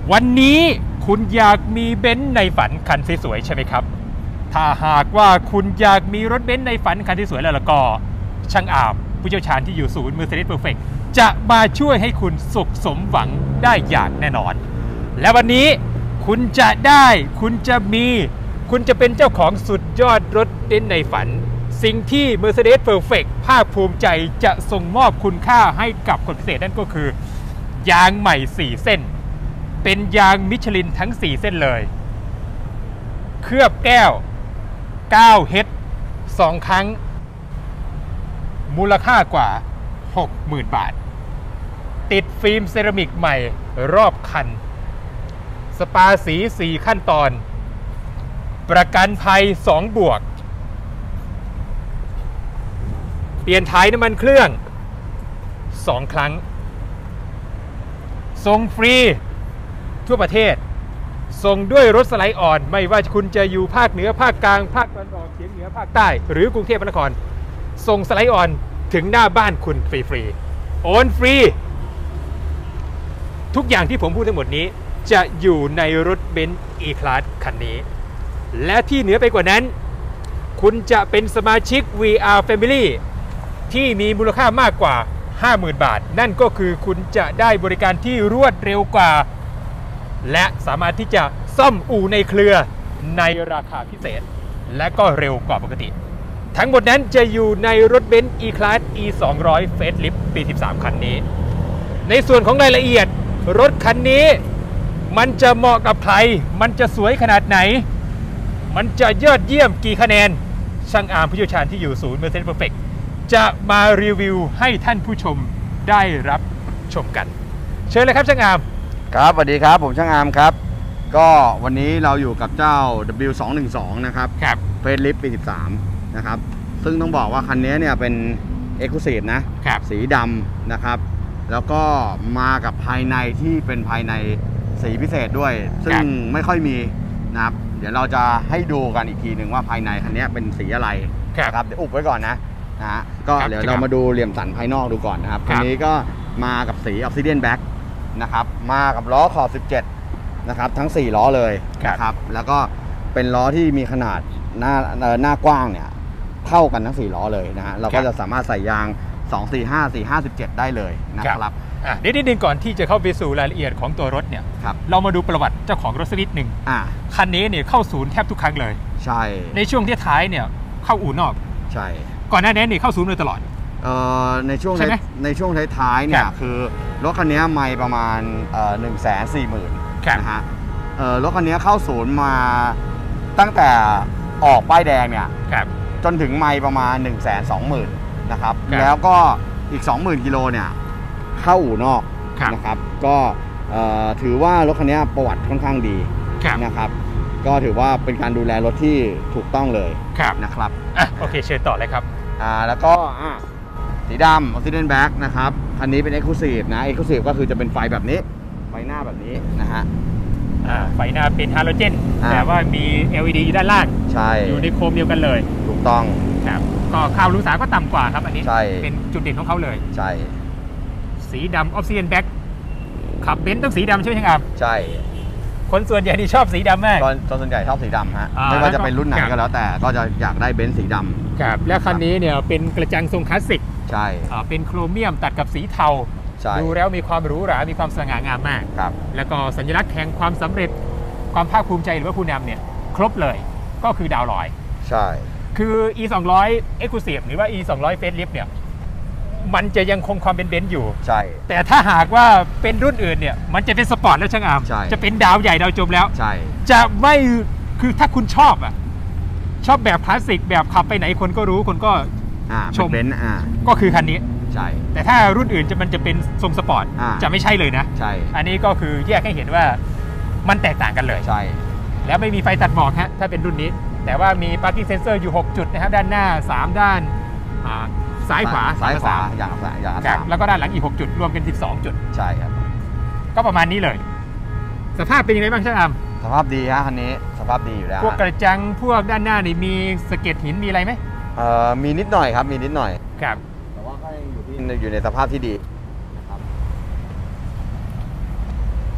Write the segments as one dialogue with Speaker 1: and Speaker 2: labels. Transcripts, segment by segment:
Speaker 1: วันนี้คุณอยากมีเบนซ์ในฝันคันสวยๆใช่ไหมครับถ้าหากว่าคุณอยากมีรถเบนซ์ในฝันคันที่สวยแล้วก็ช่างอาบผู้เชี่ยวชาญที่อยู่ศูนย์ Mercedes Perfect จะมาช่วยให้คุณสุขสมหวังได้อย่างแน่นอนและวันนี้คุณจะเป็นเจ้าของสุดยอดรถเบนซ์ในฝันสิ่งที่ Mercedes Perfect ภาคภูมิใจจะส่งมอบคุณค่าให้กับคนพิเศษนั่นก็คือยางใหม่4เส้นเป็นยางมิชลินทั้ง4เส้นเลยเคลือบแก้ว9เฮด2ครั้งมูลค่ากว่า 60,000 บาทติดฟิล์มเซรามิกใหม่รอบคันสปาสี4ขั้นตอนประกันภัย2 บวกเปลี่ยนถ่ายน้ำมันเครื่อง2 ครั้งส่งฟรีทั่วประเทศส่งด้วยรถสไลด์อ่อนไม่ว่าคุณจะอยู่ภาคเหนือภาคกลางภาคตะวันออกเฉียงเหนือภาคใต้หรือกรุงเทพมหานครส่งสไลด์อ่อนถึงหน้าบ้านคุณฟรีๆโอนฟรีทุกอย่างที่ผมพูดทั้งหมดนี้จะอยู่ในรถเบนซ์ E-Class คันนี้และที่เหนือไปกว่านั้นคุณจะเป็นสมาชิก VR Family ที่มีมูลค่ามากกว่า 50,000 บาทนั่นก็คือคุณจะได้บริการที่รวดเร็วกว่าและสามารถที่จะซ่อมอู่ในเครือในราคาพิเศษและก็เร็วกว่าปกติทั้งหมดนั้นจะอยู่ในรถเบนซ์ E-Class E200 Facelift ปี 13 คันนี้ในส่วนของรายละเอียดรถคันนี้มันจะเหมาะกับใครมันจะสวยขนาดไหนมันจะยอดเยี่ยมกี่คะแนนช่างอาร์มผู้เชี่ยวชาญที่อยู่ศูนย์ Mercedes Perfect จะมารีวิวให้ท่านผู้ชมได้รับชมกันเชิญเลยครับช่างอาร์ม
Speaker 2: ครับสวัสดีครับผมช่างอาร์มครับก็วันนี้เราอยู่กับเจ้า W212 นะครับเฟซลิฟต์ปี 13นะครับซึ่งต้องบอกว่าคันนี้เนี่ยเป็น Exclusive นะสีดำนะครับแล้วก็มากับภายในที่เป็นภายในสีพิเศษด้วยซึ่งไม่ค่อยมีนะครับเดี๋ยวเราจะให้ดูกันอีกทีหนึ่งว่าภายในคันนี้เป็นสีอะไรครับเดี๋ยวอุบไว้ก่อนนะฮะก็เดี๋ยวเรามาดูเหลี่ยมสันภายนอกดูก่อนนะครับคันนี้ก็มากับสี Obsidian Black นะครับมากับล้อขอบ17นะครับทั้ง4ล้อเลยนะครับแล้วก็เป็นล้อที่มีขนาดหน้ากว้างเนี่ยเท่ากันทั้ง4ล้อเลยนะฮะเราก็จะสามารถใส่ยาง245 457ได้เลยนะครับ
Speaker 1: นิดนึงก่อนที่จะเข้าไปสู่รายละเอียดของตัวรถเนี่ยเรามาดูประวัติเจ้าของรถสักนิดหนึ่งคันนี้เนี่ยเข้าศูนย์แทบทุกครั้งเลยใช่ในช่วงที่ท้ายเนี่ยเข้าอู่นอกใช่ก่อนหน้านี้เนี่ยเข้าศูนย์เลยตลอด
Speaker 2: ในช่วงท้ายเนี่ยคือรถคันนี้ไมล์ประมาณ140,000นะฮะรถคันนี้เข้าศูนย์มาตั้งแต่ออกป้ายแดงเนี่ยจนถึงไมล์ประมาณ120,000นะครับแล้วก็อีก 20,000 กิโลเนี่ยเข้าอู่นอกนะครับก็ถือว่ารถคันนี้ประวัติค่อนข้างดีนะครับก็ถือว่าเป็นการดูแลรถที่ถูกต้องเลยนะครับ
Speaker 1: โอเคเชิญต่อเลยครับ
Speaker 2: แล้วก็สีดำ Obsidian Black นะครับคันนี้เป็น Exclusive นะ Exclusive ก็คือจะเป็นไฟแบบนี้ไฟหน้าแบบนี้นะฮะ
Speaker 1: ไฟหน้าเป็นฮาโลเจนแต่ว่ามี LED ด้านล่าง
Speaker 2: ใช่
Speaker 1: อยู่ในโคมเดียวกันเลย
Speaker 2: ถูกต้อง
Speaker 1: ครับก็ค่ารู้สาก็ต่ำกว่าครับอันนี้เป็นจุดเด่นของเขาเลย
Speaker 2: ใช่
Speaker 1: สีดำ Obsidian Black ขับเบนซ์ต้องสีดำใช่ไหมครับ
Speaker 2: ใช่
Speaker 1: คนส่วนใหญ่ที่ชอบสีดำมาก
Speaker 2: ส่วนใหญ่ชอบสีดำฮะไม่ว่าจะเป็นรุ่นไหนก็แล้วแต่ก็จะอยากได้เบนซ์สีดำ
Speaker 1: ครับและคันนี้เนี่ยเป็นกระจังทรงคลาสสิก
Speaker 2: ใช่
Speaker 1: เป็นโครเมียมตัดกับสีเทาดูแล้วมีความหรูหรามีความสง่างามมากครับแล้วก็สัญลักษณ์แห่งความสำเร็จความภาคภูมิใจหรือว่าผู้นำเนี่ยครบเลยก็คือดาวลอย
Speaker 2: ใช่
Speaker 1: คือ E200 Exclusive หรือว่า E200 Facelift เนี่ยมันจะยังคงความเป็นเบนซ์อยู่
Speaker 2: ใช่
Speaker 1: แต่ถ้าหากว่าเป็นรุ่นอื่นเนี่ยมันจะเป็นสปอร์ตแล้วช่างอาร์มจะเป็นดาวใหญ่ดาวจมแล้ว
Speaker 2: ใช่
Speaker 1: จะไม่คือถ้าคุณชอบแบบคลาสสิกแบบขับไปไหนคนก็รู้คนก็
Speaker 2: ชมเบนซ์
Speaker 1: ก็คือคันนี้
Speaker 2: ใช่
Speaker 1: แต่ถ้ารุ่นอื่นมันจะเป็นทรงสปอร์ตจะไม่ใช่เลยนะ
Speaker 2: ใช่
Speaker 1: อันนี้ก็คือแยกให้เห็นว่ามันแตกต่างกันเลย
Speaker 2: ใช่
Speaker 1: แล้วไม่มีไฟตัดหมอกฮะถ้าเป็นรุ่นนี้แต่ว่ามี parking sensor อยู่6จุดนะครับด้านหน้า3ด้านซ้ายขวา
Speaker 2: อย่าง
Speaker 1: แล้วก็ด้านหลังอีก6จุดรวมเป็น12จุด
Speaker 2: ใช่ครับ
Speaker 1: ก็ประมาณนี้เลยสภาพเป็นยังไงบ้างช่างอาร์ม
Speaker 2: สภาพดีฮะคันนี้สภาพดีอยู่แล้ว
Speaker 1: พวกกระจังพวกด้านหน้านี่มีสะเก็ดหินมีอะไรไหม
Speaker 2: มีนิดหน่อยครับมีนิดหน่อย
Speaker 1: ครับ
Speaker 2: แต่ว่าก็ยังอยู่ในสภาพที่ดีนะครับ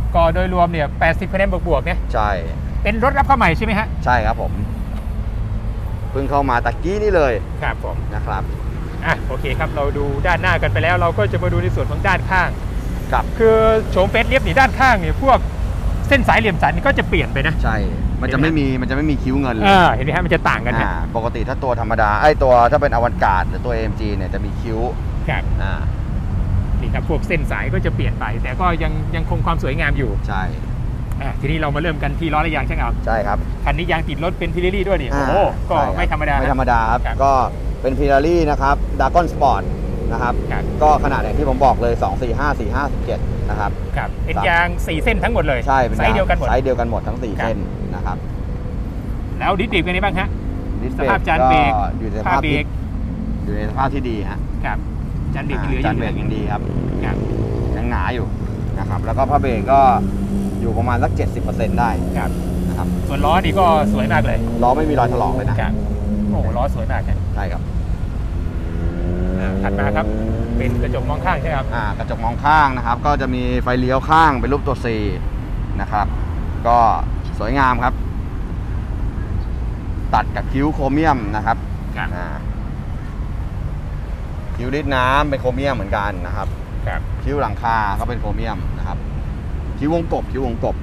Speaker 1: ก็โดยรวมเนี่ย80 คะแนนบวกๆเนี่ย
Speaker 2: ใช่
Speaker 1: เป็นรถรับเข้าใหม่ใช่ไหมฮะ
Speaker 2: ใช่ครับผมเพิ่งเข้ามาตะกี้นี่เลย
Speaker 1: ครับผม
Speaker 2: นะครับ
Speaker 1: โอเคครับเราดูด้านหน้ากันไปแล้วเราก็จะมาดูในส่วนของด้านข้าง
Speaker 2: ครับ
Speaker 1: คือโฉมเฟสลิฟต์นี่ด้านข้างเนี่ยพวกเส้นสายเหลี่ยมสันนี่ก็จะเปลี่ยนไปนะ
Speaker 2: ใช่มันจะไม่มีคิ้วเงินเลย
Speaker 1: เห็นไหมฮะมันจะต่างกันนะ
Speaker 2: ปกติถ้าตัวธรรมดาตัวถ้าเป็นอวันการ์ดหรือตัว AMG เนี่ยจะมีคิ้ว
Speaker 1: ครับนี่ครับพวกเส้นสายก็จะเปลี่ยนไปแต่ก็ยังคงความสวยงามอยู่
Speaker 2: ใช่
Speaker 1: ทีนี้เรามาเริ่มกันที่ล้อและยางช่างเอา
Speaker 2: ใช่ครับ
Speaker 1: คันนี้ยางติดรถเป็นพิเรลี่ด้วยนี่โอ้โหก็ไม่ธรรมดา
Speaker 2: ครับก็เป็นพิเรลี่นะครับดากอนสปอร์ตนะครับก็ขนาดอย่างที่ผมบอกเลย2 4 5 4 5 17นะครับ
Speaker 1: ครับเป็นยาง4เส้นทั้งหมดเลย
Speaker 2: ใช่เป็น
Speaker 1: ไซส์เดียวกันหมด
Speaker 2: ทั้ง4เส้นนะครับ
Speaker 1: แล้วดิสเบรกเป็นไงบ้างฮะ
Speaker 2: สภาพ
Speaker 1: จานเบรก
Speaker 2: อยู่ในสภาพที่ดีฮะ
Speaker 1: ครับจานเบรกเหลืออยู่
Speaker 2: จานเบรกยังดีครับยังหนาอยู่นะครับแล้วก็ผ้าเบรกก็อยู่ประมาณสัก 70% ได้
Speaker 1: นะครับส่วนล้อนี่ก็สวยมากเลย
Speaker 2: ล้อไม่มีรอยถลอกเลยนะ
Speaker 1: โอ้ล้อสวยมาก
Speaker 2: ใช่ครับ
Speaker 1: ถัดมาครับเป็นกระจกมองข้างใช่ครับ
Speaker 2: กระจกมองข้างนะครับก็จะมีไฟเลี้ยวข้างเป็นรูปตัว C นะครับก็สวยงามครับตัดกับคิ้วโครเมียมนะครับคิ้วริดน้ำเป็นโครเมียมเหมือนกันนะครับคิ้วหลังคาก็เป็นโครเมียมนะครับคิ้ววงกบ
Speaker 1: นี่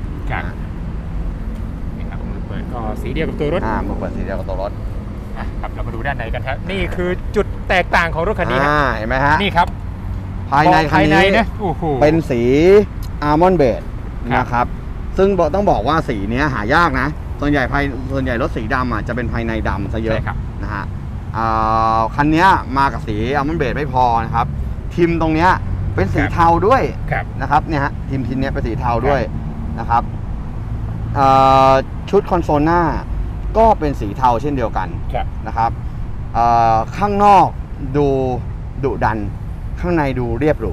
Speaker 1: ครับมือเปิดก็สีเดียวกับตัวรถ
Speaker 2: มือเปิดสีเดียวกับตัวรถ
Speaker 1: ครับเรามาดูด้านในกันครับนี่คือจุดแตกต่างของรถคันนี้
Speaker 2: เห็นไหมฮะ
Speaker 1: นี่ครับ
Speaker 2: ภายในคันนี้นะเป็นสีอาร์มอนด์เบจนะครับซึ่งต้องบอกว่าสีนี้หายากนะส่วนใหญ่รถสีดำจะเป็นภายในดำซะเยอะนะฮะคันนี้มากับสีอาร์มอนด์เบจไม่พอนะครับทิมตรงนี้เป็นสีเทาด้วยนะครับเนี่ยฮะทิมชิ้นนี้เป็นสีเทาด้วยนะครับชุดคอนโซลหน้าก็เป็นสีเทาเช่นเดียวกันนะครับข้างนอกดูดุดันข้างในดูเรียบหรู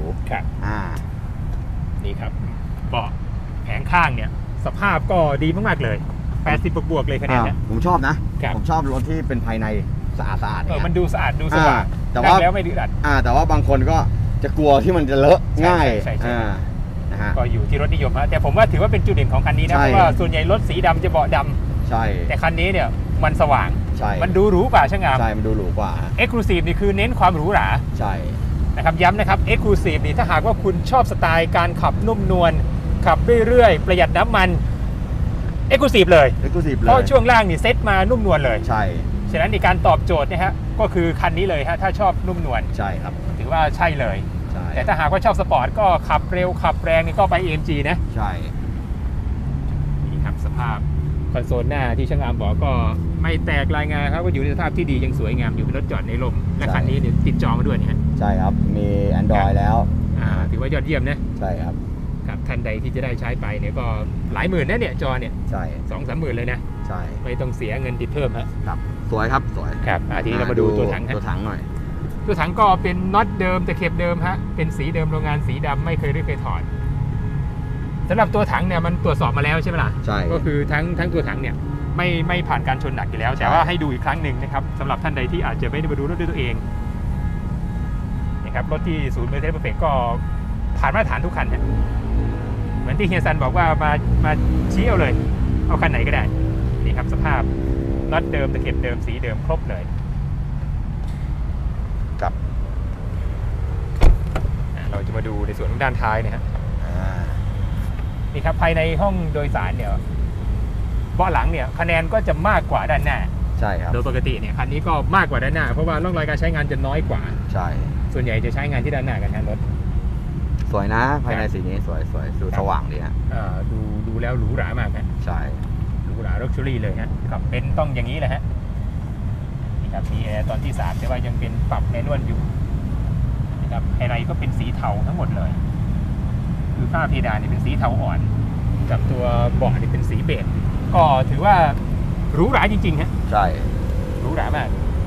Speaker 1: นี่ครับเบาะแผงข้างเนี่ยสภาพก็ดีมากๆเลย80บวกเลยคะแนนเนี่ย
Speaker 2: ผมชอบนะผมชอบรถที่เป็นภายในสะอาด
Speaker 1: มันดูสะอาดดูสว่าง
Speaker 2: แต่ว่า
Speaker 1: แล้วไม่ดื้อดัน
Speaker 2: แต่ว่าบางคนก็จะกลัวที่มันจะเลอะง่าย
Speaker 1: ก็อยู่ที่รถนิยมฮะแต่ผมว่าถือว่าเป็นจุดเด่นของคันนี้นะเพราะว่าส่วนใหญ่รถสีดำจะเบาะดำ
Speaker 2: ใช่
Speaker 1: แต่คันนี้เนี่ยมันสว่างมันดูหรูกว่าช่างงาม
Speaker 2: ใช่มันดูหรูกว่า
Speaker 1: Exclusive นี่คือเน้นความหรูหรา
Speaker 2: ใช่
Speaker 1: นะครับย้ำนะครับ Exclusive นี่ถ้าหากว่าคุณชอบสไตล์การขับนุ่มนวลขับเรื่อยๆประหยัดน้ำมัน Exclusive เลยเพราะช่วงล่างนี่เซ็ตมานุ่มนวลเลย
Speaker 2: ใช่
Speaker 1: ฉะนั้นในการตอบโจทย์นะฮะก็คือคันนี้เลยฮะถ้าชอบนุ่มนวล
Speaker 2: ใช่ครับ
Speaker 1: ถือว่าใช่เลยแต่ถ้าหากว่าชอบสปอร์ตก็ขับเร็วขับแรงนี่ก็ไป AMG นะ
Speaker 2: ใช่
Speaker 1: นี่ครับสภาพคอนโซลหน้าที่ช่างอามบอกก็ไม่แตกรายงานครับก็อยู่ในสภาพที่ดียังสวยงามอยู่เป็นรถจอดในลมและคันนี้ติดจอมาด้วยเนี่ย
Speaker 2: ใช่ครับมี Android แล้ว
Speaker 1: ถือว่ายอดเยี่ยมนะ
Speaker 2: ใช่ครับ
Speaker 1: กับท่านใดที่จะได้ใช้ไปเนี่ยก็หลายหมื่นนะเนี่ยจอเนี่ย
Speaker 2: ใช่
Speaker 1: 2-3 หมื่นเลยนะ
Speaker 2: ใช่
Speaker 1: ไม่ต้องเสียเงินติดเพิ่ม
Speaker 2: ครับสวยครับสวย
Speaker 1: ครับทีนี้เรามาดูตัวถัง
Speaker 2: หน่อย
Speaker 1: ตัวถังก็เป็นน็อตเดิมแต่เข็บเดิมฮะเป็นสีเดิมโรงงานสีดำไม่เคยถอดสำหรับตัวถังเนี่ยมันตรวจสอบมาแล้วใช่ไหมล่ะ
Speaker 2: ใช่
Speaker 1: ก็คือทั้งตัวถังเนี่ยไม่ผ่านการชนหนักอยู่แล้วแต่ว่าให้ดูอีกครั้งหนึ่งนะครับสำหรับท่านใดที่อาจจะไม่ได้มาดูรถด้วยตัวเองนะครับรถที่ศูนย์เมอร์เซเดสเพอร์เฟคก็ผ่านมาตรฐานทุกคันเนี่ยเหมือนที่เฮียซันบอกว่ามาชี้เอาเลยเอาคันไหนก็ได้นี่ครับสภาพน็อตเดิมตะเข็บเดิมสีเดิมครบเลย
Speaker 2: ครับ
Speaker 1: เราจะมาดูในส่วนของด้านท้ายนะฮะนี่ครับภายในห้องโดยสารเนี่ยเบาะหลังเนี่ยคะแนนก็จะมากกว่าด้านหน้า
Speaker 2: ใช่ครับ
Speaker 1: โดยปกติเนี่ยคันนี้ก็มากกว่าด้านหน้าเพราะว่าร่องรอยการใช้งานจะน้อยกว่า
Speaker 2: ใช่
Speaker 1: ส่วนใหญ่จะใช้งานที่ด้านหน้ากันแทนรถ
Speaker 2: สวยนะภายในสีนี้สวยดูสว่างดีฮะ
Speaker 1: ดูแล้วหรูหรามากฮะ
Speaker 2: ใช่
Speaker 1: หรูหราลักชัวรี่เลยฮะครับเป็นต้องอย่างนี้แหละฮะนี่ครับมีแอร์ตอนที่3แต่ว่ายังเป็นปรับแมนนวลอยู่นะครับภายในก็เป็นสีเทาทั้งหมดเลยคือฝ้าเพดานนี่เป็นสีเทาอ่อนกับตัวเบาะนี่เป็นสีเบจก็ถือว่าหรูหราจริงๆฮะ
Speaker 2: ใช่
Speaker 1: หรูหรามาก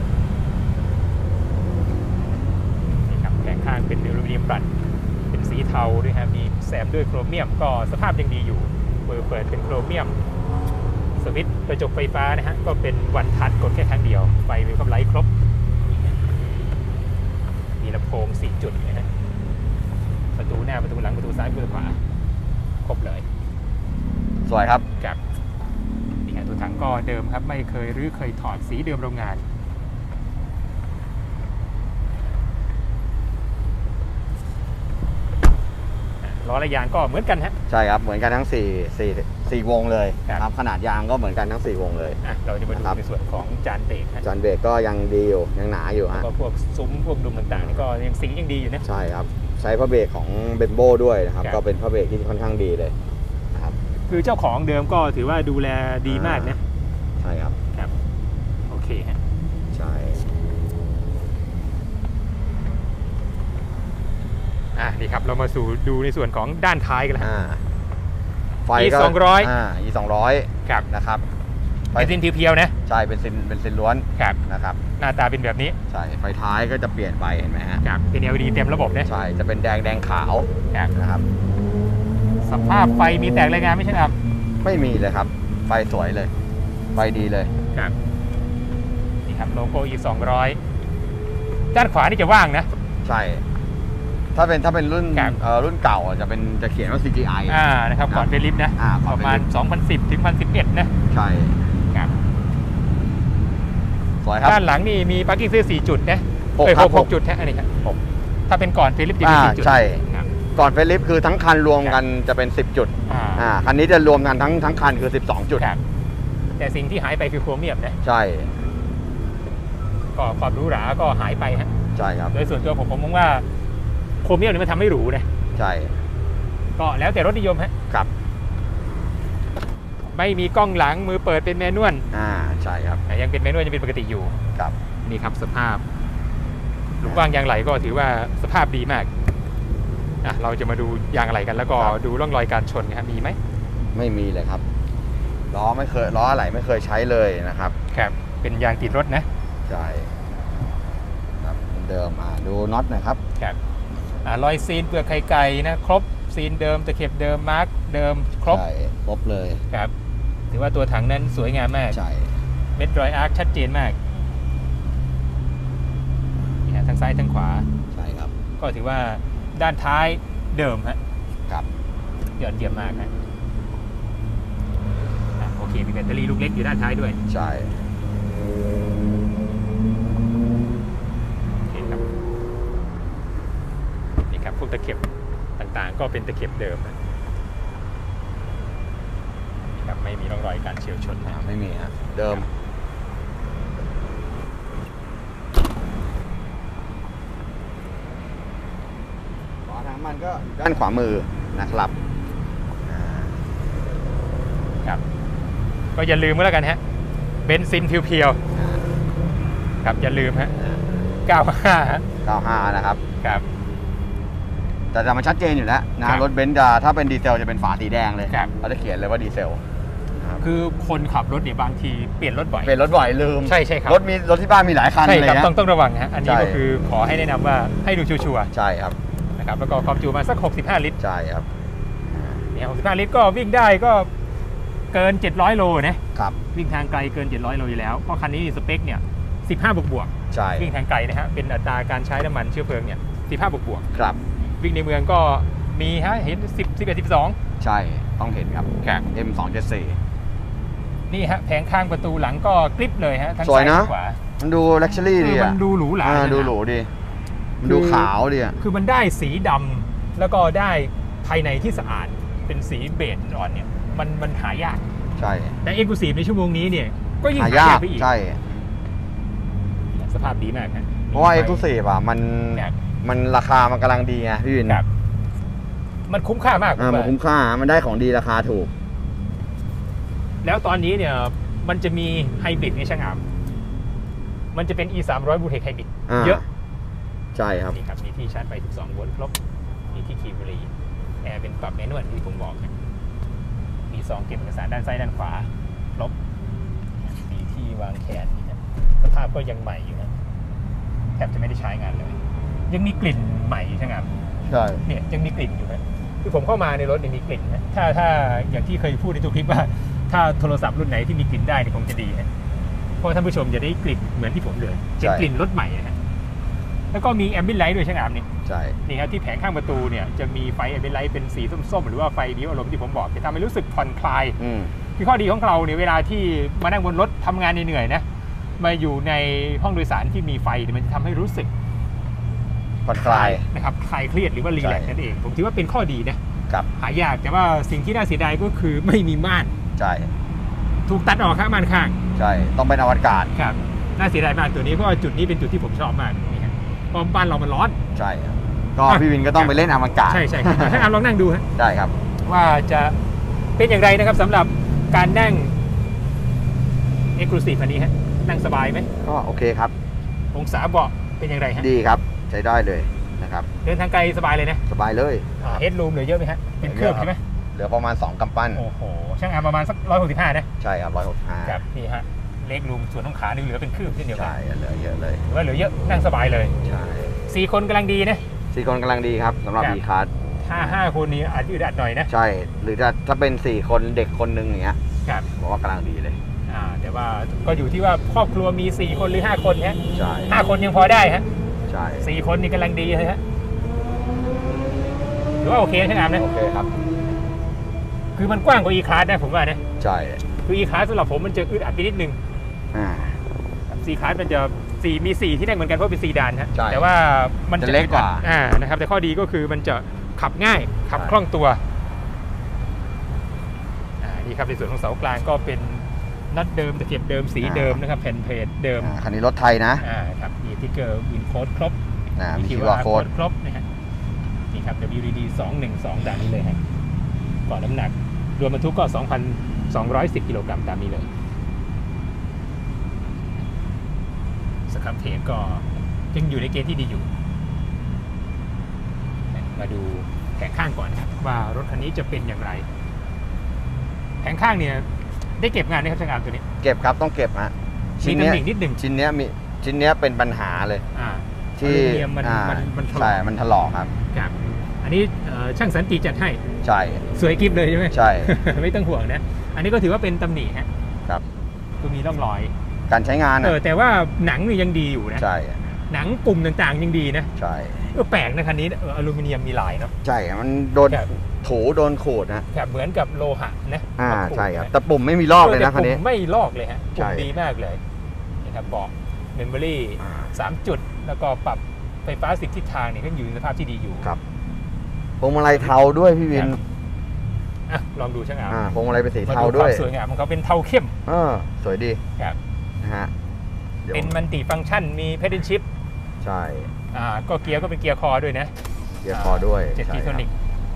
Speaker 1: นี่ครับแผงข้างเป็นอลูมิเนียมบลัดเป็นสีเทาด้วยครับมีแซมด้วยโครเมียมก็สภาพยังดีอยู่เปิดเป็นโครเมียมสวิตช์กระจกไฟฟ้านะฮะก็เป็นวันทัชกดแค่ครั้งเดียวไฟเวลคัมไลท์ครบมีลำโพง4 จุดนะฮะประตูหน้าประตูหลังประตูซ้ายประตูขวาครบเลย
Speaker 2: สวยครับ
Speaker 1: ครับนี่ฮะตัวถังก็เดิมครับไม่เคยรื้อเคยถอดสีเดิมโรงงานล้อและยางก็เหมือนกันฮะ
Speaker 2: ใช่ครับเหมือนกันทั้ง4วงเลยครับขนาดยางก็เหมือนกันทั้ง4วงเลย
Speaker 1: เราจะมาดูในส่วนของจานเบรก
Speaker 2: จานเบรกก็ยังดีอยู่ยังหนาอยู่ฮะ
Speaker 1: ก็พวกซุ้มพวกดุมต่างๆนี่ก็ยังสียังดีอยู่นะ
Speaker 2: ใช่ครับใช้ผ้าเบรกของเบมโบด้วยนะครับก็เป็นผ้าเบรกที่ค่อนข้างดีเลยนะครับ
Speaker 1: คือเจ้าของเดิมก็ถือว่าดูแลดีมากนะ
Speaker 2: ใช่ครับ
Speaker 1: ครับโอเคฮะ
Speaker 2: ใช่
Speaker 1: นี่ครับเรามาสู่ดูในส่วนของด้านท้ายกันแล้ว
Speaker 2: ไฟก็E200
Speaker 1: ครับ
Speaker 2: นะครับ
Speaker 1: เป็นซินเพียวๆนะ
Speaker 2: ใช่เป็นซินล้วน
Speaker 1: ครับ
Speaker 2: นะครับ
Speaker 1: หน้าตาเป็นแบบนี้
Speaker 2: ใช่ไฟท้ายก็จะเปลี่ยนไปเห็นไหมฮะ
Speaker 1: ครับเป็น LED เต็มระบบนะ
Speaker 2: ใช่จะเป็นแดงขาวนะครับ
Speaker 1: สภาพไฟมีแตกรายงานไม่ใช่ครับ
Speaker 2: ไม่มีเลยครับไฟสวยเลยไฟดีเลย
Speaker 1: ครับนี่ครับโลโก้E200ด้านขวานี่จะว่างนะ
Speaker 2: ใช่ถ้าเป็นรุ่นเก่าจะเขียนว่า CGI
Speaker 1: นะครับก่อนเฟลิปนะประมาณ2010 ถึง 2011นะ
Speaker 2: ใช่
Speaker 1: ครับ
Speaker 2: สวยครับ
Speaker 1: ด้านหลังนี่มีปาร์กิ้งซื้อ4จุดนะ6จุดแท้อันนี้ครับถ้าเป็นก่อนเฟลิปจะมี4จุด
Speaker 2: ใช่ก่อนเฟลิปคือทั้งคันรวมกันจะเป็น10จุดคันนี้จะรวมกันทั้งคันคือ12จุด
Speaker 1: แต่สิ่งที่หายไปคือโครเมียมนะ
Speaker 2: ใช่
Speaker 1: ก็ความหรูหราก็หายไปฮะ
Speaker 2: ใช่ครับ
Speaker 1: โดยส่วนตัวผมมองว่าโครเมียมนี่มันทำให้หรูนะ
Speaker 2: ใช่
Speaker 1: ก็แล้วแต่รถนิยมฮะ
Speaker 2: ครับ
Speaker 1: ไม่มีกล้องหลังมือเปิดเป็นแมนนวล
Speaker 2: ใช่ครับ
Speaker 1: ยังเป็นแมนนวลยังเป็นปกติอยู่
Speaker 2: ครับ
Speaker 1: นี่ครับสภาพหลุมว่างยางไหลก็ถือว่าสภาพดีมากเราจะมาดูยางไหลกันแล้วก็ดูร่องรอยการชนครับมีไหม
Speaker 2: ไม่มีเลยครับล้ออะไรไม่เคยใช้เลยนะครับ
Speaker 1: ครับเป็นยางติดรถนะ
Speaker 2: ใช่ครับเดิมดูน็อตนะครับ
Speaker 1: ครับรอยซีนเปลือกไข่ไก่นะครบซีนเดิมตะเข็บเดิมมาร์กเดิมครบ
Speaker 2: ใช่ครบเลย
Speaker 1: ครับถือว่าตัวถังนั้นสวยงามมาก
Speaker 2: ใช่
Speaker 1: เม็ดรอยอาร์คชัดเจนมากนี่ฮะทั้งซ้ายทั้งขวา
Speaker 2: ใช่ครับ
Speaker 1: ก็ถือว่าด้านท้ายเดิมฮะ
Speaker 2: ครับ
Speaker 1: ยอดเยี่ยมมากนะโอเคมีแบตเตอรี่ลูกเล็กอยู่ด้านท้ายด้วย
Speaker 2: ใช่
Speaker 1: พวกตะเข็บต่างๆก็เป็นตะเข็บเดิมนะครับไม่มีร่องรอยการเฉี่ยวชน
Speaker 2: ไม่มีฮะเดิมล้อทางมันก็ด้านขวามือนะครับ
Speaker 1: ครับก็อย่าลืมก็แล้วกันฮะเบนซินเพียวๆครับอย่าลืมฮะ
Speaker 2: 95นะครับ
Speaker 1: ครับ
Speaker 2: แต่มันชัดเจนอยู่แล้วนะรถเบนซ์ถ้าเป็นดีเซลจะเป็นฝาสีแดงเลยเขาจะเขียนเลยว่าดีเซล
Speaker 1: คือคนขับรถเนี่ยบางทีเปลี่ยนรถบ่
Speaker 2: อยลืม
Speaker 1: ใช่ครับ
Speaker 2: รถที่บ้านมีหลายคันเลยนะ
Speaker 1: ต้องระวังฮะอันนี้ก็คือขอให้แนะนำว่าให้ดูชัวร์
Speaker 2: ใช่ครับ
Speaker 1: นะครับแล้วก็ความจุมาสัก65ลิตร
Speaker 2: ใช่ครับ
Speaker 1: เนี่ย65ลิตรก็วิ่งได้ก็เกิน700โลนะครับวิ่งทางไกลเกิน700โลอยู่แล้วเพราะคันนี้สเปคเนี่ย15บวก
Speaker 2: ใช่
Speaker 1: วิ่งทางไกลนะฮะเป็นอัตราการใช้น้ำมันเชื้อเพลิงเนี่ย15บวก
Speaker 2: ครับ
Speaker 1: วิ่งในเมืองก็มีฮะเห็น10 11 12
Speaker 2: ใช่ต้องเห็นครับM274
Speaker 1: นี่ฮะแผงข้างประตูหลังก็กริปเลยฮะทั้ง
Speaker 2: ซ้ายทั้
Speaker 1: งขวา
Speaker 2: มันดูลักชัวรี่ดี
Speaker 1: มันดูหรูหรา
Speaker 2: ดูหรูดีมันดูขาวดี
Speaker 1: คือมันได้สีดำแล้วก็ได้ภายในที่สะอาดเป็นสีเบจอ่อนเนี่ยมันหายาก
Speaker 2: ใช่
Speaker 1: แต่เอ็กซ์คลูซีฟในชั่วโมงนี้เนี่ยก็ยิ่งหายากไปอีก
Speaker 2: ใช่
Speaker 1: สภาพดีมากฮะ
Speaker 2: เพราะว่าเอ็กซ์คลูซีฟมันราคามันกำลังดีไงพี่วิน
Speaker 1: มันคุ้มค่ามาก
Speaker 2: มันคุ้มค่ามันได้ของดีราคาถูก
Speaker 1: แล้วตอนนี้เนี่ยมันจะมีไฮบริดในช่างอามมันจะเป็น E300 บูเทคไฮบริดเยอะ
Speaker 2: ใช่ครับ
Speaker 1: นี่ครับมีที่ชาร์จไฟ12โวลต์ครบมีที่คีย์บรีแอร์เป็นปรับแมนนวลที่ผมบอกมีซองเก็บเอกสารด้านซ้ายด้านขวาครบมีที่วางแขนสภาพก็ยังใหม่อยู่นะแทบจะไม่ได้ใช้งานเลยยังมีกลิ่นใหม่ใช่ไหมครับ
Speaker 2: ใช่
Speaker 1: เนี่ยยังมีกลิ่นอยู่นะคือผมเข้ามาในรถเนี่ยมีกลิ่นนะถ้าอย่างที่เคยพูดในทุกคลิปว่าถ้าโทรศัพท์รุ่นไหนที่มีกลิ่นได้เนี่ยคงจะดีนะเพราะท่านผู้ชมจะได้กลิ่นเหมือนที่ผมเลยจะกลิ่นรถใหม่นะฮะแล้วก็มีแอมบิเอนต์ไลท์ด้วยใช่ไหมครับนี่
Speaker 2: ใช่
Speaker 1: นี่ครับที่แผงข้างประตูเนี่ยจะมีไฟแอมเบียนไลท์เป็นสีส้มๆหรือว่าไฟเลี้ยวอารมณ์ที่ผมบอกจะทำให้รู้สึกผ่อนคลายคือข้อดีของเราเนี่ยเวลาที่มานั่งบนรถทำงานเหนื่อยๆนะมาอยู่ในห้องโดยสารที่มีไฟมันจะทำให้รู้สึก
Speaker 2: ผ่อนคลาย
Speaker 1: นะครับคลายเครียดหรือว่ารีแลกซ์นั่นเองผมถือว่าเป็นข้อดีนะครับหายากแต่ว่าสิ่งที่น่าเสียดายก็คือไม่มีม่าน
Speaker 2: ใช่
Speaker 1: ถูกตัดออกครับม่านข้าง
Speaker 2: ใช่ต้องเป็นอวกาศ
Speaker 1: ครับน่าเสียดายมากตัวนี้เพราะว่าจุดนี้เป็นจุดที่ผมชอบมากนี่ครับเพราะบ้านเรามันร้อน
Speaker 2: ใช่ก็พี่วินก็ต้องไปเล่นอวกาศ
Speaker 1: ใช่ครับให้ลองนั่งดูฮะ
Speaker 2: ได้ครับ
Speaker 1: ว่าจะเป็นอย่างไรนะครับสำหรับการนั่ง Exclusive คันนี้ฮะนั่งสบายไหม
Speaker 2: ก็โอเคครับ
Speaker 1: องศาเบาะเป็นอย่างไรฮะ
Speaker 2: ดีครับใช้ได้เลยนะครับ
Speaker 1: เดินทางไกลสบายเลยนะ
Speaker 2: สบายเลย
Speaker 1: เฮดรูมเหลือเยอะไหมฮะเป็นเครื่องใช่ไหม
Speaker 2: เหลือประมาณ2กำปั้น
Speaker 1: โอ้โหช่างอาประมาณสัก165นะ
Speaker 2: ใช่ครับ165
Speaker 1: ครับนี่ฮะเล็กรูมส่วนของขาเหลือเป็นคืบเช่นเดียวกัน
Speaker 2: ใช่เหลือเยอะเลย
Speaker 1: หรือว่าเหลือเยอะนั่งสบายเลย
Speaker 2: ใช่
Speaker 1: 4 คนกำลังดีนะ
Speaker 2: 4 คนกำลังดีครับสำหรับ E-Class
Speaker 1: 5 คนนี้อาจจะอึดอัดหน่อยนะ
Speaker 2: ใช่หรือถ้าเป็น4 คนเด็กคนนึงอย่างเงี้ย
Speaker 1: ครับ
Speaker 2: บอกว่ากำลังดีเลย
Speaker 1: แต่ว่าก็อยู่ที่ว่าครอบครัวมี4 คนหรือ5 คนฮะ
Speaker 2: ใช่
Speaker 1: 5 คนยังพอได้ฮะ
Speaker 2: ใช่
Speaker 1: 4 คนนี่กำลังดีเลยฮะถือว่าโอเคใช่ไหมนะ
Speaker 2: โอเคครับ
Speaker 1: คือมันกว้างกว่า E-Class นะผมว่านะ
Speaker 2: ใช่
Speaker 1: คือ E-Class สำหรับผมมันจะอึดอัดไปนิดนึงC-Class มันจะมี4ที่นั่งเหมือนกันเพราะเป็นซีดานฮะแต่ว่ามัน
Speaker 2: จะเล็กกว่า
Speaker 1: นะครับแต่ข้อดีก็คือมันจะขับง่ายขับคล่องตัวนี่ครับในส่วนของเสากลางก็เป็นนัดเดิมตะเกียบเดิมสีเดิมนะครับแผ่นเพจเดิม
Speaker 2: คันนี้รถไทยนะครับ
Speaker 1: มีติ๊กเกอร์วินโค้ดครบ
Speaker 2: มี QR โค้ด
Speaker 1: ครบนะฮะนี่ครับ WDD 212ด่านนี้เลยฮะก่อนน้ำหนักรวมบรรทุกก็ 2,210 กิโลกรัมตามนี้เลยสครับเทปก็ยังอยู่ในเกณฑ์ที่ดีอยู่มาดูแผงข้างก่อนนะครับว่ารถคันนี้จะเป็นอย่างไรแผงข้างเนี่ยได้เก็บงานไหมครับช่างอาร์มตัวนี้
Speaker 2: เก็บครับต้องเก็บฮะ
Speaker 1: ชิ้นนี้นิดหนึ่ง
Speaker 2: ชิ้นนี้เป็นปัญหาเลยที่ใช่มันถลอกครับ
Speaker 1: ครับอันนี้ช่างสันติจัดให้
Speaker 2: ใช่
Speaker 1: สวยกิฟเลยใช่ไหม
Speaker 2: ใช่
Speaker 1: ไม่ต้องห่วงนะอันนี้ก็ถือว่าเป็นตำหนิฮะ
Speaker 2: ครับ
Speaker 1: คือมีร่องรอย
Speaker 2: การใช้งาน
Speaker 1: แต่ว่าหนังนี่ยังดีอยู่นะ
Speaker 2: ใช่
Speaker 1: หนังกลุ่มต่างๆยังดีนะ
Speaker 2: ใช่
Speaker 1: แปลกนะคันนี้อลูมิเนียมมีลายเนาะ
Speaker 2: ใช่มันโดนถูโดนขูดนะ
Speaker 1: แบบเหมือนกับโลหะนะ
Speaker 2: ใช่ครับแต่ปุ่มไม่มีลอกเลยนะคันนี้
Speaker 1: ไม่ลอกเลยฮะปุ่มดีมากเลยนะครับเบาะเมมโมรี่3 จุดแล้วก็ปรับไฟฟ้า10 ทิศทางเนี่ยก็อยู่ในสภาพที่ดีอยู่
Speaker 2: ครับพวงมาลัยเทาด้วยพี่วิน
Speaker 1: ลองดูช่างอา
Speaker 2: พวงมาลัยเป็นสีเทาด้วย
Speaker 1: สวยงามของเขาเป็นเทาเข้ม
Speaker 2: สวยดี
Speaker 1: ครับ
Speaker 2: นะฮะ
Speaker 1: เป็นมัลติฟังก์ชันมีเพดานชิพ
Speaker 2: ใช่
Speaker 1: ก็เกียร์ก็เป็นเกียร์คอด้วยนะ
Speaker 2: เกียร์คอด้วย
Speaker 1: 7 ทีโทนิก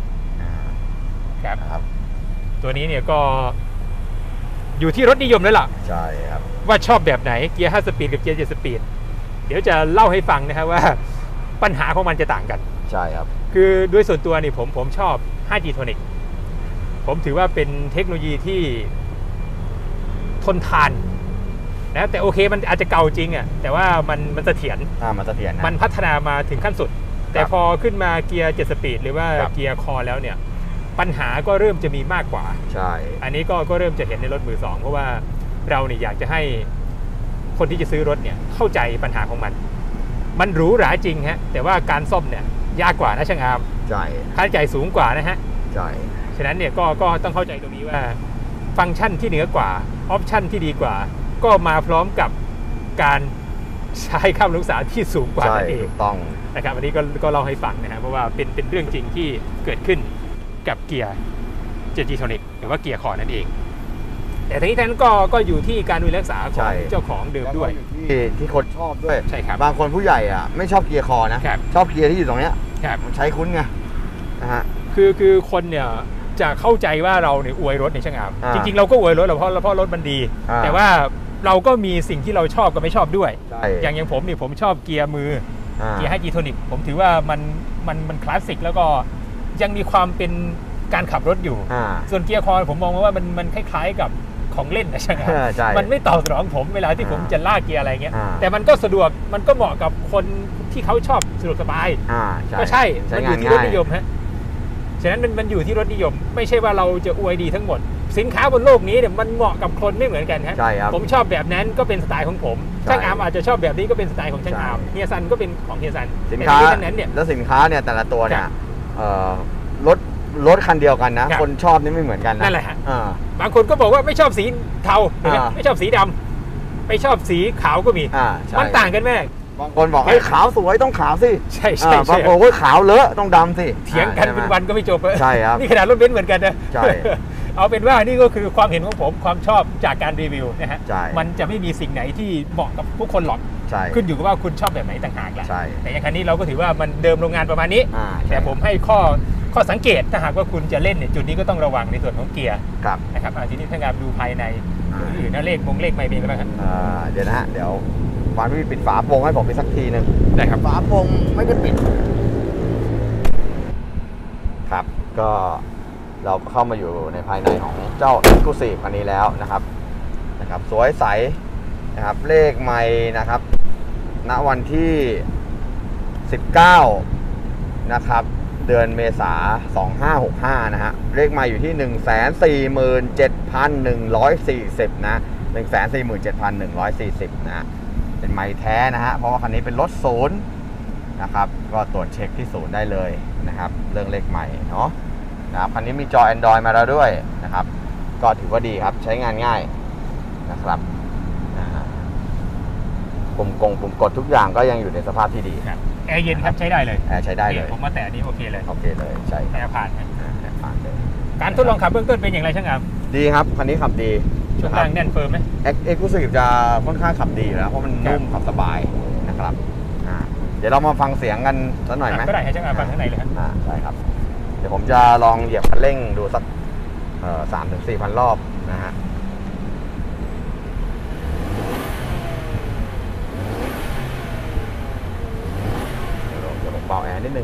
Speaker 1: ครับตัวนี้เนี่ยก็อยู่ที่รถนิยมแล้วล่ะ
Speaker 2: ใช่ครับ
Speaker 1: ว่าชอบแบบไหนเกียร์5 สปีดกับเกียร์7 สปีดเดี๋ยวจะเล่าให้ฟังนะครับว่าปัญหาของมันจะต่างกัน
Speaker 2: ใช่ครับ
Speaker 1: คือด้วยส่วนตัวนี่ผมชอบ 5G Tonic ผมถือว่าเป็นเทคโนโลยีที่ทนทานนะแต่โอเคมันอาจจะเก่าจริงแต่ว่ามันเสถียรมันพัฒนามาถึงขั้นสุดแต่พอขึ้นมาเกียร์7 สปีดหรือว่าเกียร์คอแล้วเนี่ยปัญหาก็เริ่มจะมีมากกว่า
Speaker 2: ใช่
Speaker 1: อันนี้ก็เริ่มจะเห็นในรถมือสองเพราะว่าเราเนี่ยอยากจะให้คนที่จะซื้อรถเนี่ยเข้าใจปัญหาของมันหรูหราจริงฮะแต่ว่าการซ่อมเนี่ยยากกว่านะช่างอาร์ม
Speaker 2: ใช่
Speaker 1: ค่าใช้จ่ายสูงกว่านะฮะ
Speaker 2: ใช่
Speaker 1: ฉะนั้นเนี่ยก็ต้องเข้าใจตรงนี้ว่าฟังก์ชันที่เหนือกว่าออปชั่นที่ดีกว่าก็มาพร้อมกับการใช้ค่าบำรุงรักษาที่สูงกว่านั่นเอง
Speaker 2: ต้อง
Speaker 1: นะครับอันนี้ก็เล่าให้ฟังนะฮะเพราะว่าเป็นเรื่องจริงที่เกิดขึ้นกับเกียร์ 7G Tonic หรือว่าเกียร์คอนั่นเองแต่ทั้งนี้ทั้งนั้นก็อยู่ที่การดูแลรักษาของเจ้าของเดิมด้วย
Speaker 2: ที่คนชอบด้วย
Speaker 1: ใช่ครับ
Speaker 2: บางคนผู้ใหญ่ไม่ชอบเกียร์คอนะชอบเกียร์ที่อยู่ตรงเนี้ยมันใช้คุ้นไงนะฮะ
Speaker 1: คือคนเนี่ยจะเข้าใจว่าเราเนี่ยอวยรถในช่างอาร์มจริงๆเราก็อวยรถเพราะรถมันดีแต่ว่าเราก็มีสิ่งที่เราชอบกับไม่ชอบด้วยอย่างผมนี่ผมชอบเกียร์มือเกียร์ 5G Tonic ผมถือว่ามันคลาสสิกแล้วก็ยังมีความเป็นการขับรถอยู่ส่วนเกียร์คอผมมองว่ามันคล้ายๆกับของเล่นนะใช่ไหมมันไม่ตอบสนองผมเวลาที่ผมจะลากเกียร์อะไรเงี้ยแต่มันก็สะดวกมันก็เหมาะกับคนที่เขาชอบสะดวกสบายก็ใช่มันอยู่ที่รถนิยมฮะฉะนั้นมันอยู่ที่รถนิยมไม่ใช่ว่าเราจะอวยดีทั้งหมดสินค้าบนโลกนี้เนี่ยมันเหมาะกับคนไม่เหมือนกันฮะ
Speaker 2: ใช่ครับ
Speaker 1: ผมชอบแบบนั้นก็เป็นสไตล์ของผม
Speaker 2: ใช่
Speaker 1: ช่างอาร์มอาจจะชอบแบบนี้ก็เป็นสไตล์ของช่าง
Speaker 2: ใช่
Speaker 1: อาร์มเฮียซันก็เป็นของเฮียซัน
Speaker 2: สินค้า
Speaker 1: แต่ทั้งนั้นเนี่ย
Speaker 2: แล้วสินค้าเนี่ยแต่ละตัวเนี่
Speaker 1: ค
Speaker 2: ย
Speaker 1: รับ
Speaker 2: รถคันเดียวกันนะ
Speaker 1: ครับ
Speaker 2: คนชอบนี่ไม่เหมือนกันนะ
Speaker 1: นั่นแหละฮะ
Speaker 2: อ่า
Speaker 1: บางคนก็บอกว่าไม่ชอบสีเทาเห็นไหม
Speaker 2: อ่า
Speaker 1: ไม่ชอบสีดำไม่ชอบสีขาวก็มี
Speaker 2: ใช่
Speaker 1: มันต่างกันแม่
Speaker 2: บางคนบอกเฮ้ยขาวสวยต้องขาวสิ
Speaker 1: ใช่ใช่
Speaker 2: บางคนว่าขาวเลอะต้องดำสิ
Speaker 1: เถียงกันเป็นวันก็ไม่จบ
Speaker 2: ใช่ครับ
Speaker 1: นี่ขนาดรถเบนซ์เหมือนกันนะ
Speaker 2: ใช่
Speaker 1: เอาเป็นว่านี่ก็คือความเห็นของผมความชอบจากการรีวิวนะฮะ
Speaker 2: ใช่
Speaker 1: มันจะไม่มีสิ่งไหนที่เหมาะกับทุกคนหรอก
Speaker 2: ใช่
Speaker 1: ขึ้นอยู่กับว่าคุณชอบแบบไหนต่างหากล่ะ
Speaker 2: ใช่
Speaker 1: แต่อย่างคันนี้เราก็ถือว่ามันเดิมโรงงานประมาณนี้
Speaker 2: ใช่
Speaker 1: แต่ผมให้ข้อสังเกตถ้าหากว่าคุณจะเล่นเนี่ยจุดนี้ก็ต้องระวังในส่วนของเกียร์
Speaker 2: ครับ
Speaker 1: นะครับทีนี้ถ้างานดูภายใน
Speaker 2: อ่า
Speaker 1: อื่นนะเลขไม่มีอะไรบ้างครับ
Speaker 2: เดี๋ยวนะฮะเดี๋ยวฟานพี่ปิดฝาโปรงให้ผมอีกสักทีหนึ่ง
Speaker 1: ได้ครับ
Speaker 2: ฝาโปรงไม่ได้ปิดครับก็เราก็เข้ามาอยู่ในภายในของเจ้า Exclusive คันนี้แล้วนะครับสวยใสนะครับเลขไมล์นะครับณวันที่ 19นะครับเดือนเมษา2565นะฮะเลขไมล์อยู่ที่ 147,140 นะ 147,140 นะเป็นไมล์แท้นะฮะเพราะว่าคันนี้เป็นรถศูนย์นะครับก็ตรวจเช็คที่ศูนย์ได้เลยนะครับเรื่องเลขไมล์เนาะนะครับคันนี้มีจอ Android มาแล้วด้วยนะครับก็ถือว่าดีครับใช้งานง่ายนะครับปุ่มกดทุกอย่างก็ยังอยู่ในสภาพที่ดี
Speaker 1: แอร์เย็นครับใช้ได้เลย
Speaker 2: แอร์ใช้ได้เลย
Speaker 1: ผมมาแตะนี้โอเคเลย
Speaker 2: โอเคเลยใช่
Speaker 1: แอร์ผ่านครับ
Speaker 2: แอร์ผ่านเลย
Speaker 1: การทดลองขับเบื้องต้นเป็นอย่างไรช่างอาร์ม
Speaker 2: ดีครับคันนี้ขับดี
Speaker 1: ช่วงล่างแน่นเฟิร์มไหม
Speaker 2: Exclusive จะค่อนข้างขับดีอยู่แล้วเพราะมันนุ่มขับสบายนะครับเดี๋ยวเรามาฟังเสียงกันสักหน่อยไหม
Speaker 1: ก็ได้ให้ช่างอาร์มฟังข้างในเลยครับ
Speaker 2: ใช่ครับเดี๋ยวผมจะลองเหยียบคันเร่งดูสัก3-4,000 รอบนะฮะเดี๋ยวผมเบาแอร์นิดนึง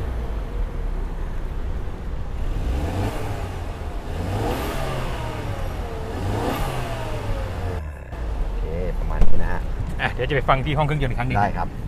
Speaker 2: โอเคประมาณนี้นะฮะ
Speaker 1: เดี๋ยวจะไปฟังที่ห้องเครื่องยนต์อีกครั้งหนึง
Speaker 2: ได้ครับ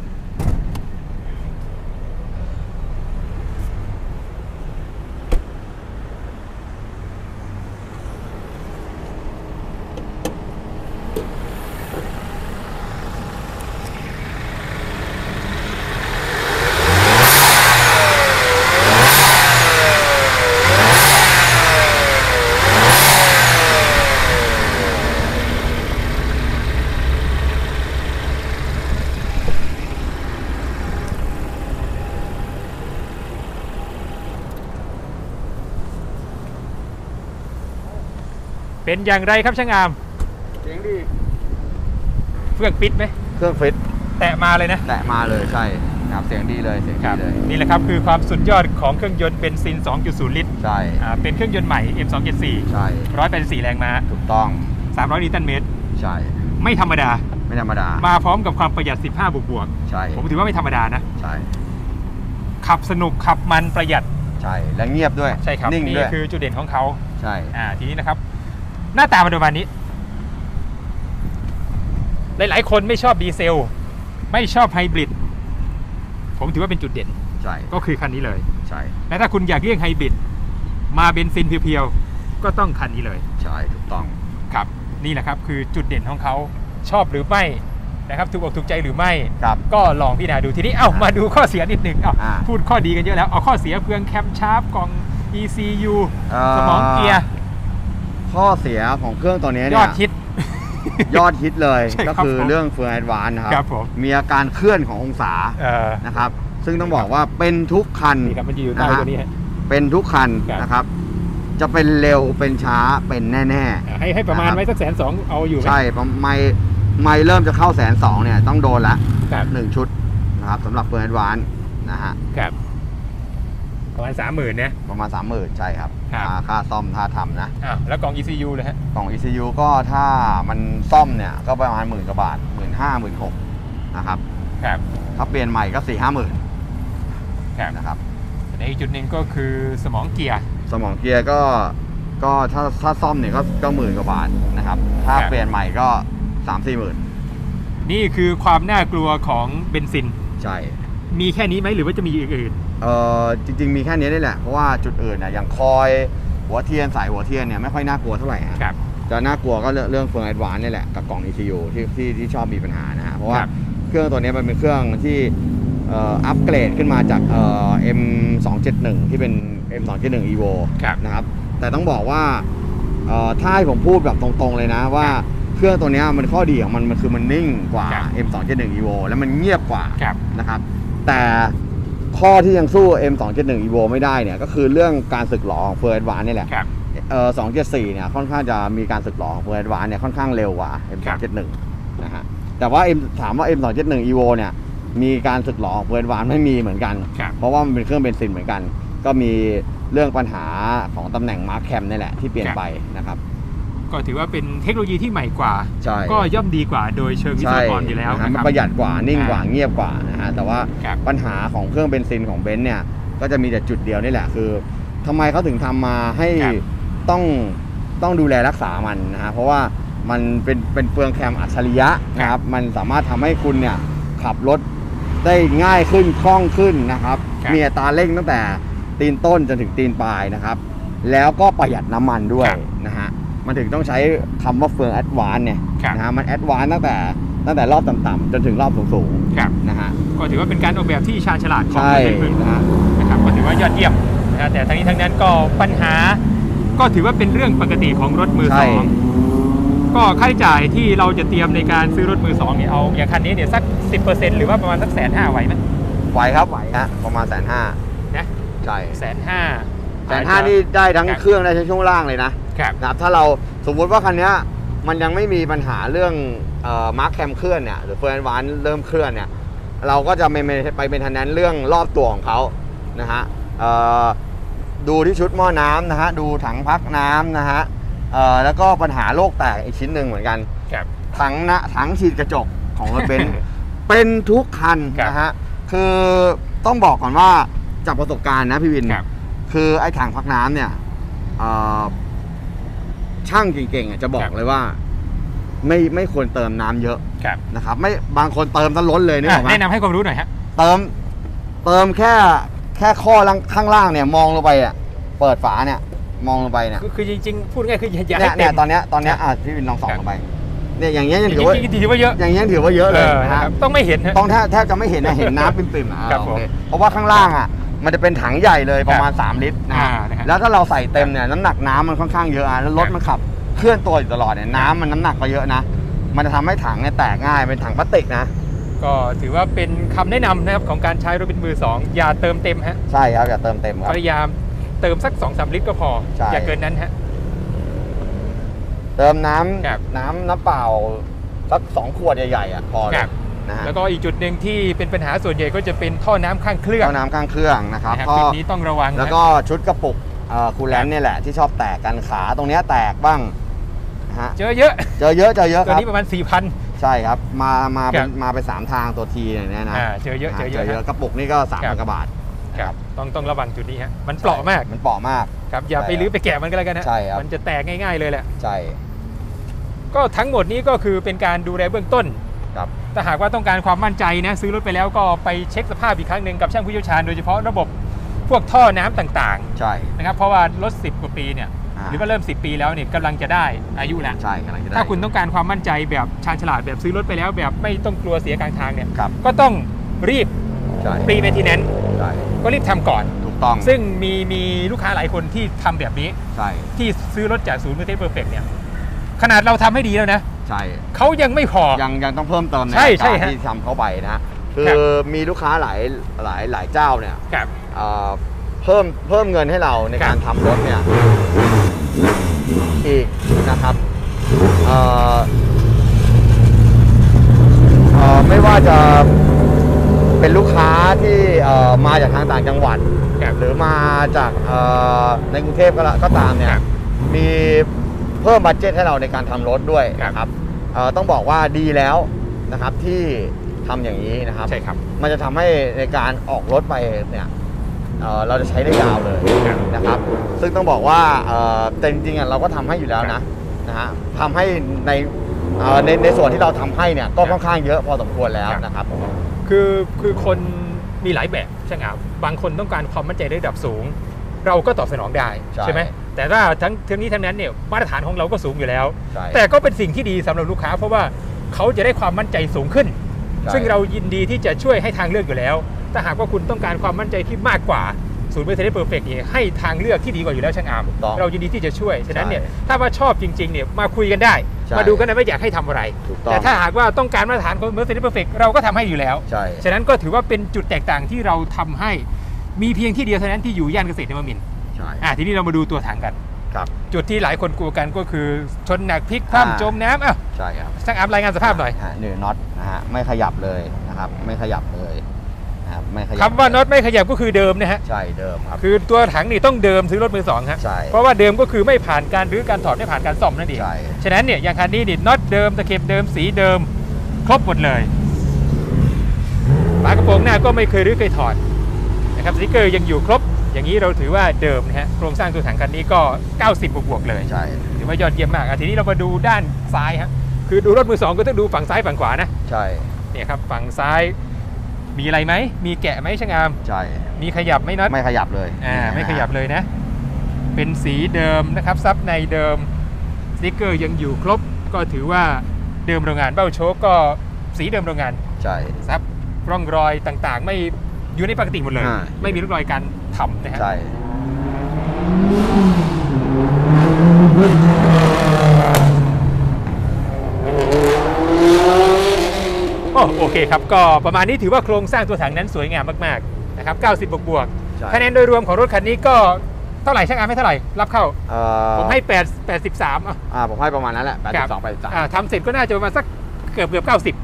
Speaker 1: เป็นอย่างไรครับช่างอาร์ม
Speaker 2: เสียงดี
Speaker 1: เฟื่องปิดไหม
Speaker 2: เครื่องฟิต
Speaker 1: แตะมาเลยนะ
Speaker 2: แตะมาเลยใช่ครับเสียงดีเลยเสียงดีเลย
Speaker 1: นี่แหละครับคือความสุดยอดของเครื่องยนต์เบนซิน 2.0 ลิตร
Speaker 2: ใช่
Speaker 1: เป็นเครื่องยนต์ใหม่ M274
Speaker 2: ใช่
Speaker 1: 184 แรงม้า
Speaker 2: ถูกต้อง
Speaker 1: 300 นิวตันเมตร
Speaker 2: ใช่
Speaker 1: ไม่ธรรมดา
Speaker 2: ไม่ธรรมดา
Speaker 1: มาพร้อมกับความประหยัด 15 บวก
Speaker 2: ใช่
Speaker 1: ๆผมถือว่าไม่ธรรมดานะ
Speaker 2: ใช่
Speaker 1: ขับสนุกขับมันประหยัด
Speaker 2: ใช่และเงียบด้วย
Speaker 1: ใช่ครับ
Speaker 2: นิ่ง
Speaker 1: นี่
Speaker 2: ด้วย
Speaker 1: คือจุดเด่นของเขา
Speaker 2: ใช่
Speaker 1: ทีนี้นะครับ หน้าตามันประมาณนี้ หลายๆคนไม่ชอบดีเซล ไม่ชอบไฮบริดผมถือว่าเป็นจุดเด่น
Speaker 2: ใช่
Speaker 1: ก็คือคันนี้เลย
Speaker 2: ใช่
Speaker 1: และถ้าคุณอยากเลี่ยงไฮบริดมาเบนซินเพียวๆก็ต้องคันนี้เลย
Speaker 2: ใช่ถูกต้อง
Speaker 1: ครับนี่แหละครับคือจุดเด่นของเขาชอบหรือไม่นะครับถูกอกถูกใจหรือไม่
Speaker 2: ครับ
Speaker 1: ก็ลองพิจารณาดูทีนี้มาดูข้อเสียนิดหนึ่งพูดข้อดีกันเยอะแล้วเอาข้อเสียเฟืองแคมชาร์ปกล่อง ECU สมองเกียร์
Speaker 2: ข้อเสียของเครื่องตัวนี้
Speaker 1: ย
Speaker 2: เนี่
Speaker 1: อดฮิต
Speaker 2: ยอดฮิตเลย
Speaker 1: ใช่ครั
Speaker 2: ก็
Speaker 1: บ
Speaker 2: คือเรื่องเฟืองแอดวานซ์นะครับ
Speaker 1: ครับผม
Speaker 2: มีอาการเคลื่อนขององศานะครับซึ่งต้องบอกว่าเป็นทุกคัน
Speaker 1: นี่ครับมันจะอยู่ใต้ตัวนี้ฮะ
Speaker 2: เป็นทุกคัน
Speaker 1: ครับ
Speaker 2: นะครับ จะเป็นเร็วเป็นช้าเป็นแน่
Speaker 1: ให้ประมาณไว้สัก120,000เอาอยู่ไหม
Speaker 2: ใช่ไม่เริ่มจะเข้า120,000เนี่ยต้องโดนละ
Speaker 1: ครับ
Speaker 2: 1 ชุดนะครับสำหรับเฟืองแอดวานซ์นะฮะ
Speaker 1: ครับประมาณ 30,000เนี่ย
Speaker 2: ประมาณ 30,000 ใช่ครับ
Speaker 1: ครับ
Speaker 2: ค่าซ่อมค่าทำนะ
Speaker 1: แล้วกล่อง ECU เลยฮะ
Speaker 2: กล่อง ECU ก็ถ้ามันซ่อมเนี่ยก็ประมาณ10,000 กว่าบาท 15,000 16,000 นะครับ
Speaker 1: ครับ
Speaker 2: ถ้าเปลี่ยนใหม่ก็ 4-5,000
Speaker 1: ครับ
Speaker 2: นะครับ
Speaker 1: ในอีกจุดหนึ่งก็คือสมองเกียร์
Speaker 2: สมองเกียร์ก็ถ้าซ่อมเนี่ยก็10,000 กว่าบาทนะครับถ้า
Speaker 1: ครับ
Speaker 2: เปลี่ยนใหม่ก็ 3-4 หมื่น
Speaker 1: นี่คือความน่ากลัวของเบนซิน
Speaker 2: ใช่
Speaker 1: มีแค่นี้ไหมหรือว่าจะมีอื่น
Speaker 2: จริงๆมีแค่นี้นี่แหละเพราะว่าจุดอื่นนะอย่างคอยหัวเทียนสายหัวเทียนเนี่ยไม่ค่อยน่ากลัวเท่าไหร่ครับจะน่ากลัวก็เรื่องเฟืองแอดวานซ์นี่แหละกับกล่อง ECU ที่ชอบมีปัญหานะฮะเพราะว่าเครื่องตัวนี้มันเป็นเครื่องที่อัปเกรดขึ้นมาจากM271 ที่เป็น M271 Evo นะครับแต่ต้องบอกว่าถ้าให้ผมพูดแบบตรงๆเลยนะว่าเครื่องตัวนี้มันข้อดีของมันคือมันนิ่งกว่า M271 Evo แล้วมันเงียบกว่านะครับแต่ข้อที่ยังสู้ M271 Evo ไม่ได้เนี่ยก็คือเรื่องการสึกหรอของเฟืองแอดวานซ์นี่แหละ274เนี่ยค่อนข้างจะมีการสึกหรอของเฟืองแอดวานซ์เนี่ยค่อนข้างเร็วกว่า M271 นะฮะแต่ว่าถามว่า M271 Evo เนี่ยมีการสึกหรอของเฟืองแอดวานซ์ไม่มีเหมือนกันเพราะว่ามันเป็นเครื่องเบนซินเหมือนกันก็มีเรื่องปัญหาของตำแหน่งมาร์คแคมนี่แหละที่เปลี่ยนไปนะครับ
Speaker 1: ก็ถือว่าเป็นเทคโนโลยีที่ใหม่กว่าก็ย่อมดีกว่าโดยเชิงวิศวกรอยู่แล้ว
Speaker 2: มันประหยัดกว่านิ่งกว่าเงียบกว่านะฮะแต่ว่าปัญหาของเครื่องเบนซินของเบนซ์เนี่ยก็จะมีแต่จุดเดียวนี่แหละคือทำไมเขาถึงทำมาให้ต้องดูแลรักษามันนะฮะเพราะว่ามันเป็นเฟืองแคมอัจฉริยะนะครับมันสามารถทำให้คุณเนี่ยขับรถได้ง่ายขึ้นคล่องขึ้นนะครับมีอัตราเร่งตั้งแต่ตีนต้นจนถึงตีนปลายนะครับแล้วก็ประหยัดน้ำมันด้วยนะฮะมันถึงต้องใช้คำว่าเฟืองแอดวานซ์เนี่ยนะฮะมันแอดวานซ์ตั้งแต่รอบต่ำๆจนถึงรอบสูงๆนะฮะ
Speaker 1: ก็ถือว่าเป็นการออกแบบที่ชาญฉลาดของเบนซ์นะครับก็ถือว่ายอดเยี่ยมนะแต่ทั้งนี้ทั้งนั้นก็ปัญหาก็ถือว่าเป็นเรื่องปกติของรถมือสองก็ค่าใช้จ่ายที่เราจะเตรียมในการซื้อรถมือสองเนี่ยเอาอย่างคันนี้เนี่ยสัก 10% หรือว่าประมาณสัก150,000ไหวไหม
Speaker 2: ไหวครับไหวฮะประมาณ150,000นะใช่150,000นี่ได้ทั้งเครื่องได้ทั้งช่วงล่างเลยนะครับถ้าเราสมมุติว่าคันนี้มันยังไม่มีปัญหาเรื่องมาร์คแคมเคลื่อนเนี่ยหรือเฟืองแอดวานซ์เริ่มเคลื่อนเนี่ยเราก็จะไม่ไปเป็นทันนั้นเรื่องรอบตัวของเขานะฮะดูที่ชุดหม้อน้ำนะฮะดูถังพักน้ำนะฮะแล้วก็ปัญหาโรคแตกอีกชิ้นหนึ่งเหมือนกันถังฉีดกระจกของรถเบนซ์ เป็นทุกคันนะฮะคือต้องบอกก่อนว่าจากประสบการณ์นะพี่วินคือไอ้ถังพักน้ำเนี่ยช่างเก่งๆจะบอกเลยว่าไม่ควรเติมน้ำเยอะนะครับไม่บางคนเติมซะล้นเลยนี่หรอไหม
Speaker 1: แนะนำให้ความรู้หน่อยฮะ
Speaker 2: เติมแค่ข้อข้างล่างเนี่ยมองลงไปอ่ะเปิดฝาเนี่ยมองลงไปเนี่ย
Speaker 1: คือจริงๆพูดง่ายคืออย่าให้เต็ม
Speaker 2: ตอนนี้พี่วินลองส่องลงไปเนี่ยอย่างเงี้ยยังถือว่า
Speaker 1: เยอะ
Speaker 2: อย่างเงี้ยถือว่าเยอะเลย
Speaker 1: นะครับต้องไม่เห็น
Speaker 2: ต้องแทบจะไม่เห็นนะเห็นน้ำปิ่มๆเพราะว่าข้างล่างอ่ะมันจะเป็นถังใหญ่เลยประมาณ3 ลิตรนะแล้วถ้าเราใส่เต็มเนี่ยน้ำหนักน้ำมันค่อนข้างเยอะแล้วรถมันขับเคลื่อนตัวอยู่ตลอดเนี่ยน้ำมันน้ำหนักก็เยอะนะมันจะทำให้ถังเนี่ยแตกง่ายเป็นถังพลาสติกนะ
Speaker 1: ก็ถือว่าเป็นคำแนะนำนะครับของการใช้รถเป็นมือ2อย่าเติมเต็มฮะ
Speaker 2: ใช่ครับอย่าเติมเต็มครับ
Speaker 1: พยายามเติมสัก 2-3 ลิตรก็พออย่าเกินนั้นฮะ
Speaker 2: เติมน้ำเปล่าสัก2 ขวดใหญ่ๆพอนะฮะ
Speaker 1: แล้วก็อีกจุดหนึ่งที่เป็นปัญหาส่วนใหญ่ก็จะเป็นท่อน้ำข้างเครื่อง
Speaker 2: นะครับ
Speaker 1: จุดนี้ต้องระวัง
Speaker 2: แล้วก็ชุดกระปุกคูลแลนต์นี่แหละที่ชอบแตกกันขาตรงนี้แตกบ้าง
Speaker 1: เจอเยอะ
Speaker 2: ครับ
Speaker 1: ตัวนี้ประมาณ 4,000
Speaker 2: ใช่ครับมาไป3 ทางตัวทีอย่างนี้นะ
Speaker 1: เจอเยอะ
Speaker 2: กระปุกนี่ก็3,000 กว่าบาท
Speaker 1: ครับต้องระวังจุดนี้ฮะมันเปราะมาก
Speaker 2: ครับ
Speaker 1: อย่าไปลื้อไปแกะมันก็แล้วกันนะมันจะแตกง่ายๆเลยแหละ
Speaker 2: ใช่
Speaker 1: ก็ทั้งหมดนี้ก็คือเป็นการดูแลเบื้องต้นถ้าหากว่าต้องการความมั่นใจนะซื้อรถไปแล้วก็ไปเช็คสภาพอีกครั้งหนึ่งกับช่างผู้เชี่ยวชาญโดยเฉพาะระบบพวกท่อน้ำต่างๆนะครับเพราะว่ารถ10 กว่าปีเนี่ยหรือว่าเริ่ม10 ปีแล้วเนี่ยกำลังจะได้อายุแล้วถ้าคุณต้องการความมั่นใจแบบชาญฉลาดแบบซื้อรถไปแล้วแบบไม่ต้องกลัวเสียกลางทางเนี่ยก็ต้องรีบปรีเมนทีแนนซ์ก็รีบทำก่อน
Speaker 2: ถูกต้อง
Speaker 1: ซึ่งมีลูกค้าหลายคนที่ทำแบบนี้ที่ซื้อรถจากศูนย์มือเทสเพอร์เฟกต์เนี่ยขนาดเราทำให้ดีแล้วนะเขายังไม่พอ
Speaker 2: ยังต้องเพิ่มเติมในการที่ทำเข้าไปนะคือมีลูกค้าหลายเจ้าเนี่ยเพิ่มเงินให้เราในการทำรถเนี่ยอีกนะครับไม่ว่าจะเป็นลูกค้าที่มาจากทางต่างจังหวัดหรือมาจากในกรุงเทพก็ตามเนี่ยมีเพิ่มบัดเจ็ตให้เราในการทำรถด้วยนะครับต้องบอกว่าดีแล้วนะครับที่ทำอย่างนี้นะครับ
Speaker 1: ใช่ครับ
Speaker 2: มันจะทำให้ในการออกรถไปเนี่ยเราจะใช้ได้ยาวเลยนะครับซึ่งต้องบอกว่าแต่จริงๆเราก็ทำให้อยู่แล้วนะฮะทำให้ในส่วนที่เราทำให้เนี่ยก็ค่อนข้างเยอะพอสมควรแล้วนะครับ
Speaker 1: คือคนมีหลายแบบใช่ไหมครับบางคนต้องการความมั่นใจระดับสูงเราก็ตอบสนองได้ใช่ไหมแต่ว่าทั้งนี้ทั้งนั้นเนี่ยมาตรฐานของเราก็สูงอยู่แล้ว
Speaker 2: ใช่
Speaker 1: แต่ก็เป็นสิ่งที่ดีสำหรับลูกค้าเพราะว่าเขาจะได้ความมั่นใจสูงขึ้น ซึ่งเรายินดีที่จะช่วยให้ทางเลือกอยู่แล้วถ้าหากว่าคุณต้องการความมั่นใจที่มากกว่าศูนย์ Mercedes Perfect เนี่ยให้ทางเลือกที่ดีกว่าอยู่แล้วช่างอาร์มเรายินดีที่จะช่วยฉะนั้นเนี่ยถ้าว่าชอบจริงๆเนี่ยมาคุยกันได้มาดูกันนะว่าอยากให้ทำอะไรแต่ถ้าหากว่าต้องการมาตรฐานของ Mercedes Perfect เราก็ทำให้อยู่แล้วฉะนั้นก็ถือว่าเป็นจุดแตกต่างที่เราทำให้มีเพียงที่เดียวเท่านั้นที่อยู่ย่านเกษตรนวมินทร์ทีนี้เรามาดูตัวถังกันจุดที่หลายคนกลัวกันก็คือชนหนักพลิกคว่ำจมน้ำใช่ครับช่างอาร์มรายงานสภาพหน่อย
Speaker 2: น็อตนะฮะไม่ขยับเลยนะครับไม่ขยับเลยนะครับไม่ขยับ
Speaker 1: คำว่าน็อตไม่ขยับก็คือเดิมนะฮะ
Speaker 2: ใช่เดิมครับ
Speaker 1: คือตัวถังนี่ต้องเดิมซื้อรถมือสองครับเพราะว่าเดิมก็คือไม่ผ่านการรื้อการถอดไม่ผ่านการซ่อมนั่นเองฉะนั้นเนี่ยอย่างคันนี้นี่น็อตเดิมตะเข็บเดิมสีเดิมครบหมดเลยฝากระโปรงหน้าก็ไม่เคยรื้อเคยถอดนะครับสติ๊กเกอร์ยังอยู่ครบอย่างนี้เราถือว่าเดิมนะฮะโครงสร้างตัวถังคันนี้ก็90บวกเลย
Speaker 2: ใช่
Speaker 1: ถือว่ายอดเยี่ยมมากทีนี้เรามาดูด้านซ้ายฮะคือดูรถมือสองก็ต้องดูฝั่งซ้ายฝั่งขวานะ
Speaker 2: ใช่
Speaker 1: เนี่ยครับฝั่งซ้ายมีอะไรไหมมีแกะไหมช่างอาร์ม
Speaker 2: ใช่
Speaker 1: มีขยับไหมน็อต
Speaker 2: ไม่ขยับเลย
Speaker 1: ไม่ขยับเลยนะเป็นสีเดิมนะครับซับในเดิมสติ๊กเกอร์ยังอยู่ครบก็ถือว่าเดิมโรงงานเบ้าโชคก็สีเดิมโรงงาน
Speaker 2: ใช่
Speaker 1: ซับร่องรอยต่างๆไม่อยู่ในปกติหมดเลยไม่มีร่องรอยการทำนะฮะ
Speaker 2: ใช่
Speaker 1: โอเคครับก็ประมาณนี้ถือว่าโครงสร้างตัวถังนั้นสวยงามมากๆนะครับ90บวกคะแนนโดยรวมของรถคันนี้ก็เท่าไหร่ช่างอาร์มให้เท่าไหร่รับเข้าผมให้83
Speaker 2: ผมให้ประมาณนั้นแหละ82 83
Speaker 1: ทำเสร็จก็น่าจะประมาณสักเกือบ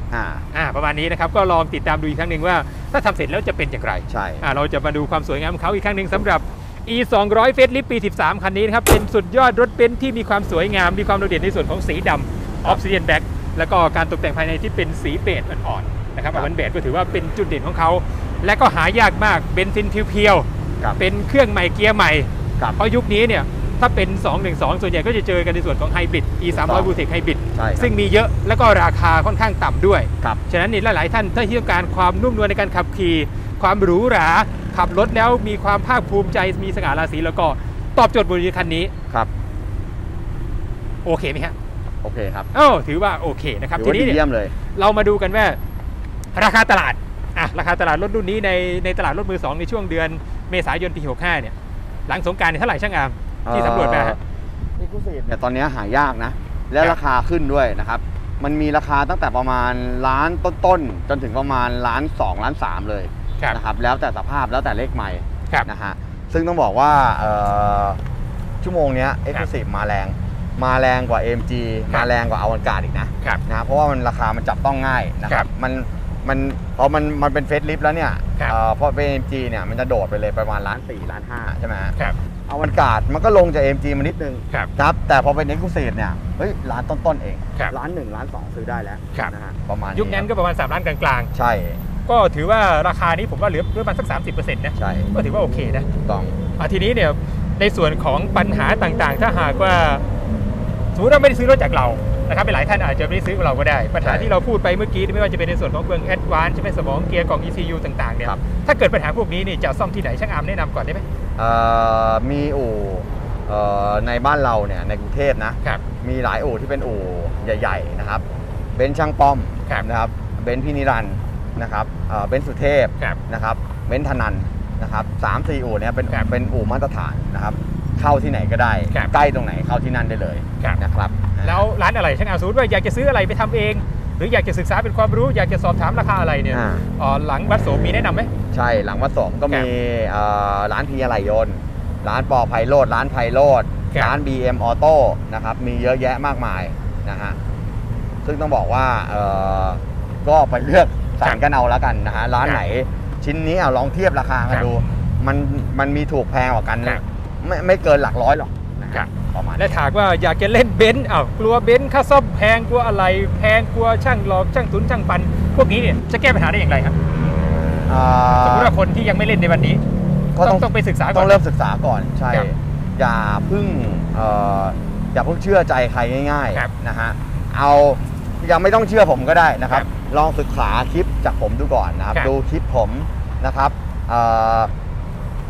Speaker 1: 90ประมาณนี้นะครับก็ลองติดตามดูอีกครั้งหนึ่งว่าถ้าทำเสร็จแล้วจะเป็นอย่างไร
Speaker 2: ใช่
Speaker 1: เราจะมาดูความสวยงามของเขาอีกครั้งหนึ่งสำหรับ E 200 Facelift ปี13คันนี้นะครับเป็นสุดยอดรถเบนซ์ที่มีความสวยงามมีความโดดเด่นในส่วนของสีดำ Obsidian Black แล้วก็การตกแต่งภายในที่เป็นสีเบจอ่อนๆนะครับวันเบจก็ถือว่าเป็นจุดเด่นของเขาและก็หายากมากเบนซินเพียวๆเป็นเครื่องใหม่เกียร์ใหม่เพราะยุคนี้เนี่ยถ้าเป็น212ส่วนใหญ่ก็จะเจอกันในส่วนของไฮบริด E 300 Bluetech Hybrid ซึ่งมีเยอะและก็ราคาค่อนข้างต่ำด้วยฉะนั้นนี่หลายๆท่านถ้าต้องการความนุ่มนวลในการขับขี่ความหรูหราขับรถแล้วมีความภาคภูมิใจมีสง่าราศีแล้วก็ตอบโจทย์บริการคันนี้
Speaker 2: ครับ
Speaker 1: โอเคไหมฮะ
Speaker 2: โอเคครับ
Speaker 1: ถือว่าโอเคนะครับ
Speaker 2: ทีนี้เนี่ย
Speaker 1: เรามาดูกันว่าราคาตลาดราคาตลาดรถรุ่นนี้ในตลาดรถมือสองในช่วงเดือนเมษายนปี65เนี่ยหลังสงกรานต์เท่าไหร่ช่างอาร์มที่สำรวจมา
Speaker 2: Exclusiveเนี่ยตอนนี้หายากนะและราคาขึ้นด้วยนะครับมันมีราคาตั้งแต่ประมาณล้านต้นๆจนถึงประมาณล้าน2ล้าน3เลยนะครับแล้วแต่สภาพแล้วแต่เลขใหม่นะฮะซึ่งต้องบอกว่าชั่วโมงนี้ Exclusive มาแรงกว่า AMG มาแรงกว่าอวกาศอีกนะเพราะว่ามันราคามันจับต้องง่ายนะครับพอมันเป็นเฟสลิฟต์แล้วเนี่ยพอเป็น AMG เนี่ยมันจะโดดไปเลยประมาณล้าน4ล้าน5ใช่ไหมอวกาศมันก็ลงจาก AMG มานิดนึงครับแต่พอเป็น Exclusive เนี่ยล้านต้นๆเองล้าน1ล้าน2ซื้อได้แล้วนะฮะประมาณ
Speaker 1: ยุคนั้นก็ประมาณ3ล้านกลาง
Speaker 2: ๆใช่
Speaker 1: ก็ถือว่าราคานี้ผมว่าเหลือประมาณสัก 30% นะ
Speaker 2: ใช่
Speaker 1: ก็ถือว่าโอเคนะ
Speaker 2: ต้อง
Speaker 1: ทีนี้เนี่ยในส่วนของปัญหาต่างๆถ้าหากว่าสมมติว่าไม่ได้ซื้อรถจากเรานะครับหลายท่านอาจจะไม่ได้ซื้อกับเราก็ได้ปัญหาที่เราพูดไปเมื่อกี้ไม่ว่าจะเป็นในส่วนของเครื่องแอดวานซ์ใช่ไหมสมองเกียร์กล่อง ECU ต่างๆเนี่ยถ้าเกิดปัญหาพวกนี้นี่จะซ่อมที่ไหนช่างอาร์มแนะนำก่อนได้ไหม
Speaker 2: มีอู่ในบ้านเราเนี่ยในกรุงเทพนะมีหลายอู่ที่เป็นอู่ใหญ่ๆนะครับเบนซ์ช่างป้อมนะครับเบนซ์พี่นิรันดร์นะครับเบนซ์สุเทพนะครับเบนซ์ธนันนะครับ 3-4 อู่เนี่ยเป็นอู่มาตรฐานนะครับเข้าที่ไหนก็ได้ใกล้ตรงไหนเข้าที่นั่นได้เลยนะครับ
Speaker 1: แล้วร้านอะไรช่างอาร์มสมมติว่าอยากจะซื้ออะไรไปทำเองหรืออยากจะศึกษาเป็นความรู้อยากจะสอบถามราคาอะไรเนี่ยหลังวัดโสมมีแนะนำไหม
Speaker 2: ใช่หลังวัดโสมก็มีร้านพีอะไรยนต์ร้านปอไพโรดร้านไพโรดร้าน BM ออโต้นะครับมีเยอะแยะมากมายนะฮะซึ่งต้องบอกว่าก็ไปเลือกสรรกันเอาแล้วกันนะฮะร้านไหนชิ้นนี้ลองเทียบราคากันดูมันมีถูกแพงกว่ากันไม่เกินหลักร้อยหรอก
Speaker 1: ประมาณและถามว่าอยากจะเล่นเบนซ์กลัวเบนซ์ค่าซ่อมแพงกลัวอะไรแพงกลัวช่างหลอกช่างทุนช่างปันพวกนี้เนี่ยจะแก้ปัญหาได้อย่างไรครับสมมติว่าคนที่ยังไม่เล่นในวันนี้ก็ต้องไปศึกษาก่อน
Speaker 2: ต้องเริ่มศึกษาก่อนใช่อย่าเพิ่งเชื่อใจใครง่ายๆนะฮะยังไม่ต้องเชื่อผมก็ได้นะครับลองศึกษาคลิปจากผมดูก่อนนะครับดูคลิปผมนะครับ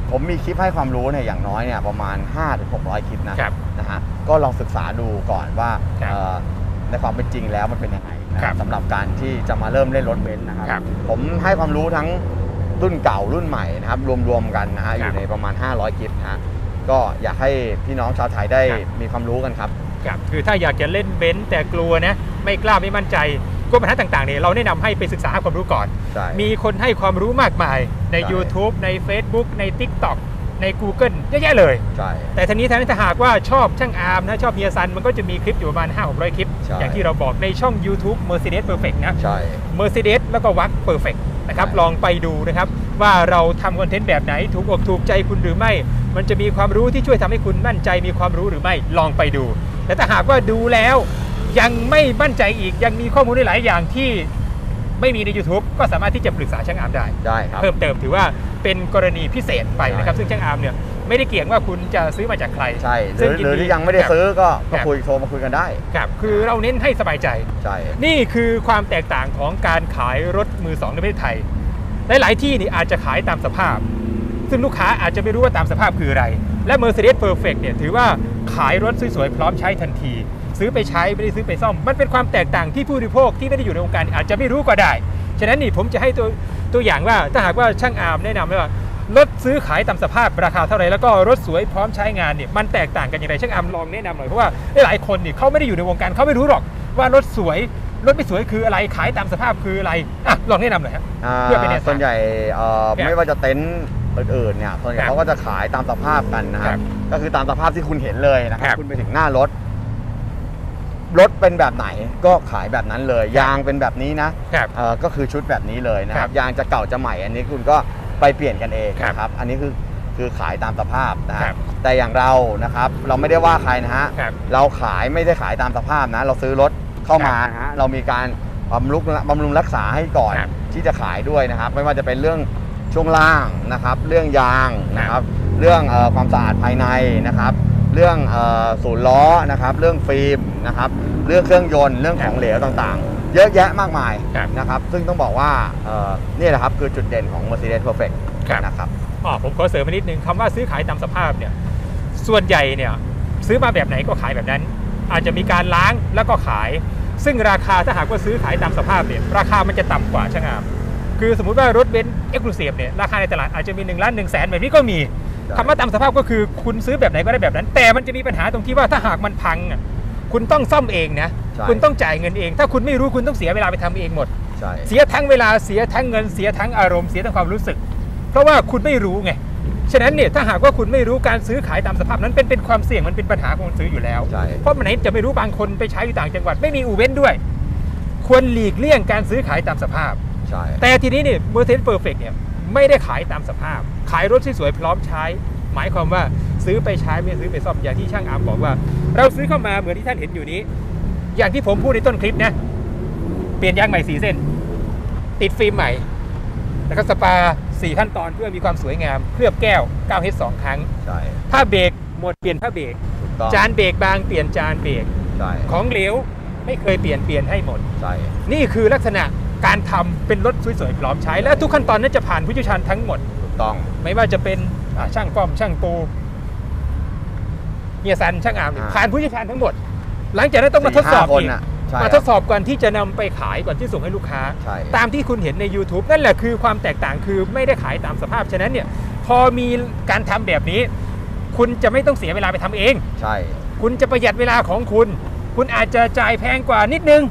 Speaker 2: ผมมีคลิปให้ความรู้เนี่ยอย่างน้อยเนี่ยประมาณ 500-600 คลิปนะฮะก็ลองศึกษาดูก่อนว่าในความเป็นจริงแล้วมันเป็นยังไงสำหรับการที่จะมาเริ่มเล่นรถเบนซ์นะครับผมให้ความรู้ทั้งรุ่นเก่ารุ่นใหม่นะครับรวมๆกันนะฮะอยู่ในประมาณ500 คลิปนะก็อยากให้พี่น้องชาวไทยได้มีความรู้กันครับ
Speaker 1: คือถ้าอยากจะเล่นเบนซ์แต่กลัวนะไม่กล้าไม่มั่นใจก็ปัญหาต่างๆเนี่ยเราแนะนำให้ไปศึกษาความรู้ก่อนมีคนให้ความรู้มากมายใน YouTube ใน Facebook ใน TikTok ใน Google เยอะแยะเลยแต่ทีนี้ถ้าหากว่าชอบช่างอาร์มนะชอบเฮียซันมันก็จะมีคลิปอยู่ประมาณ 500-600 คลิปอย่างที่เราบอกในช่อง YouTube Mercedes Perfect นะ Mercedes แล้วก็วัก Perfect นะครับลองไปดูนะครับว่าเราทำคอนเทนต์แบบไหนถูกอกถูกใจคุณหรือไม่มันจะมีความรู้ที่ช่วยทำให้คุณมั่นใจมีความรู้หรือไม่ลองไปดูแต่ถ้าหากว่าดูแล้วยังไม่มั่นใจอีกยังมีข้อมูลหลายอย่างที่ไม่มีใน YouTube ก็สามารถที่จะปรึกษาช่างอาร์มได้ครับเพิ่มเติมถือว่าเป็นกรณีพิเศษไปนะครับซึ่งช่างอาร์มเนี่ยไม่ได้เกี่ยงว่าคุณจะซื้อมาจากใคร
Speaker 2: ใช่หรือที่ยังไม่ได้ซื้อก็โทรมาคุยกันได้
Speaker 1: ครับคือเราเน้นให้สบายใจนี่คือความแตกต่างของการขายรถมือสองในประเทศไทยหลายที่นี่อาจจะขายตามสภาพซึ่งลูกค้าอาจจะไม่รู้ว่าตามสภาพคืออะไรและ Mercedes Perfect เนี่ยถือว่าขายรถสวยๆพร้อมใช้ทันทีซื้อไปใช้ไม่ได้ซื้อไปซ่อมมันเป็นความแตกต่างที่ผู้บริโภคที่ไม่ได้อยู่ในวงการอาจจะไม่รู้ก็ได้ฉะนั้นนี่ผมจะให้ตัวอย่างว่าถ้าหากว่าช่างอาร์มแนะนำว่ารถซื้อขายตามสภาพราคาเท่าไหร่แล้วก็รถสวยพร้อมใช้งานเนี่ยมันแตกต่างกันอย่างไรช่างอาร์มลองแนะนำหน่อยเพราะว่าหลายคนนี่เขาไม่ได้อยู่ในวงการเขาไม่รู้หรอกว่ารถสวยรถไม่สวยคืออะไรขายตามสภาพคืออะไรลองแนะนำหน่อยครับ
Speaker 2: เพื่อเป็นส่วนใหญ่ไม่ว่าจะเต็นท์อื่นๆเนี่ยส่วนใหญ่เขาก็จะขายตามสภาพกันนะครับก็คือตามสภาพที่คุณเห็นเลยนะครับคุณไปถึงหน้ารถเป็นแบบไหนก็ขายแบบนั้นเลยยางเป็นแบบนี้นะก็คือชุดแบบนี้เลยนะครับยางจะเก่าจะใหม่อันนี้คุณก็ไปเปลี่ยนกันเองนะครับอันนี้คือขายตามสภาพนะครับแต่อย่างเรานะครับเราไม่ได้ว่าใครนะฮะเราขายไม่ได้ขายตามสภาพนะเราซื้อรถเข้ามาฮะเรามีการบำรุงรักษาให้ก่อนที่จะขายด้วยนะครับไม่ว่าจะเป็นเรื่องช่วงล่างนะครับเรื่องยางนะครับเรื่องความสะอาดภายในนะครับเรื่องศูนย์ล้อนะครับเรื่องฟิล์มนะครับเรื่องเครื่องยนต์เรื่องของเหลวต่างๆเยอะแยะมากมายนะครับซึ่งต้องบอกว่านี่แหละครับคือจุดเด่นของ Mercedes Perfect นะครับ
Speaker 1: ผมขอเสริมนิดนึงคำว่าซื้อขายตามสภาพเนี่ยส่วนใหญ่เนี่ยซื้อมาแบบไหนก็ขายแบบนั้นอาจจะมีการล้างแล้วก็ขายซึ่งราคาถ้าหากว่าซื้อขายตามสภาพเนี่ยราคามันจะต่ำกว่าช่างอาร์มคือสมมุติว่ารถเบนซ์เอ็กซ์คลูซีฟเนี่ยราคาในตลาดอาจจะมี1,100,000แบบนี้ก็มีคำว่าตามสภาพก็คือคุณซื้อแบบไหนก็ได้แบบนั้นแต่มันจะมีปัญหาตรงที่ว่าถ้าหากมันพังคุณต้องซ่อมเองนะคุณต้องจ่ายเงินเองถ้าคุณไม่รู้คุณต้องเสียเวลาไปทำเองหมดเสียทั้งเวลาเสียทั้งเงินเสียทั้งอารมณ์เสียทั้งความรู้สึกเพราะว่าคุณไม่รู้ไงฉะนั้นเนี่ยถ้าหากว่าคุณไม่รู้การซื้อขายตามสภาพนั้นเป็นความเสี่ยงมันเป็นปัญหาของคนซื้ออยู่แล้วเพราะมันไหนจะไม่รู้บางคนไปใช้อยู่ต่างจังหวัดไม่มีอู่เว้นด้วยควรหลีกเลี่ยงการซื้อขายตามสภาพแต่ทีนี้เนี่ย Mercedes Perfect เนี่ยไม่ได้ขายตามสภาพขายรถสวยๆพร้อมใช้หมายความว่าซื้อไปใช้ไม่ซื้อไปซ่อมอย่างที่ช่างอาร์มบอกว่าเราซื้อเข้ามาเหมือนที่ท่านเห็นอยู่นี้อย่างที่ผมพูดในต้นคลิปนะเปลี่ยนยางใหม่4 เส้นติดฟิล์มใหม่แล้วก็สปา4 ขั้นตอนเพื่อมีความสวยงามเคลือบแก้ว 9H 2 ครั้งผ้าเบรกหมดเปลี่ยนผ้าเบรกจานเบรกบางเปลี่ยนจานเบรกของเหลวไม่เคยเปลี่ยนให้หมดนี่คือลักษณะการทำเป็นรถสวยๆพร้อมใช้และทุกขั้นตอนนั้นจะผ่านผู้เชี่ยวชาญทั้งหมดถูกต้องไม่ว่าจะเป็นช่างป้อมช่างปูเฮียซันช่างอาร์มผ่านผู้เชี่ยวชาญทั้งหมดหลังจากนั้นต้องมาทดสอบอีกมาทดสอบก่อนที่จะนำไปขายก่อนที่ส่งให้ลูกค้าตามที่คุณเห็นใน YouTube นั่นแหละคือความแตกต่างคือไม่ได้ขายตามสภาพฉะนั้นเนี่ยพอมีการทำแบบนี้คุณจะไม่ต้องเสียเวลาไปทำเองใช่คุณจะประหยัดเวลาของคุณอาจจะจ่ายแพงกว่านิดนึง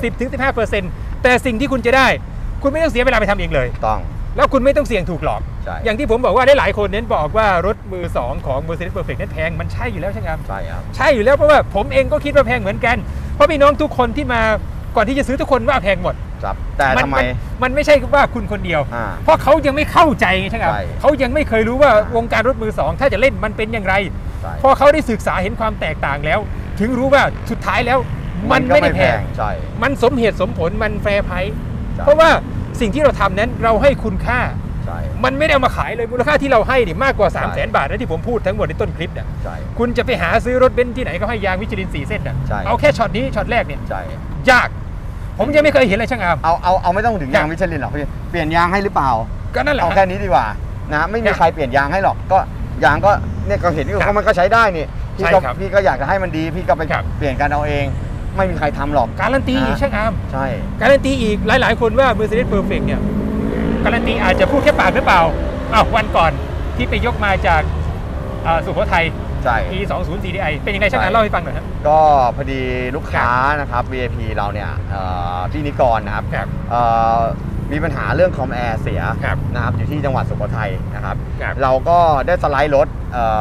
Speaker 1: 10-15%แต่สิ่งที่คุณจะได้คุณไม่ต้องเสียเวลาไปทำเองเลยต้องแล้วคุณไม่ต้องเสี่ยงถูกหลอกอย่างที่ผมบอกว่าหลายคนเน้นบอกว่ารถมือ2ของ Mercedes Perfect นั้นแพงมันใช่อยู่แล้วใช่ไหมครับใช่ครับใช่อยู่แล้วเพราะว่าผมเองก็คิดว่าแพงเหมือนกันเพราะพี่น้องทุกคนที่มาก่อนที่จะซื้อทุกคนว่าแพงหมดแต่ทำไมมันไม่ใช่ว่าคุณคนเดียวเพราะเขายังไม่เข้าใจไงใช่ไหมครับเขายังไม่เคยรู้ว่าวงการรถมือ2ถ้าจะเล่นมันเป็นอย่างไรพอเขาได้ศึกษาเห็นความแตกต่างแล้วถึงรู้ว่าสุดท้ายแล้วมันไม่ได้แพงมันสมเหตุสมผลมันแฟร์ไพรส์เพราะว่าสิ่งที่เราทำนั้นเราให้คุณค่ามันไม่ได้เอามาขายเลยมูลค่าที่เราให้นี่มากกว่า 300,000 บาทนะที่ผมพูดทั้งหมดในต้นคลิปเนี่ยคุณจะไปหาซื้อรถเบนซ์ที่ไหนก็ให้ยางมิชลิน4 เส้นเอาแค่ช็อตนี้ช็อตแรกเนี่ยยากผมยังไม่เคยเห็นเลยช่างอาร์ม
Speaker 2: เอาไม่ต้องถึงยางมิชลินหรอกพี่เปลี่ยนยางให้หรือเปล่า
Speaker 1: ก็นั่นแหละ
Speaker 2: เอาแค่นี้ดีกว่านะไม่มีใครเปลี่ยนยางให้หรอกก็ยางก็เนี่ยก็เห็นอยู่เขามันก็ใช้ได้นี่พี่ก็อยากจะให้มันดีพี่ก็ไปเปลี่ยนกันเอาเองไม่มีใครทำหรอก
Speaker 1: การันตีอีกช่างอาร์ม
Speaker 2: ใช่
Speaker 1: การันตีอีกหลายๆคนว่า Mercedes Perfect เนี่ยการันตีอาจจะพูดแค่ปากหรือเปล่าวันก่อนที่ไปยกมาจากสุโขทัย
Speaker 2: ใช่
Speaker 1: E20 CDI เป็นยังไงช่างอาร์มเล่าให้ฟังหน่อยครับ
Speaker 2: ก็พอดีลูกค้านะครับ VIP เราเนี่ยพี่นิกรนะครับมีปัญหาเรื่องคอมแอร์เสียนะครับอยู่ที่จังหวัดสุโขทัยนะครับเราก็ได้สไลด์รถ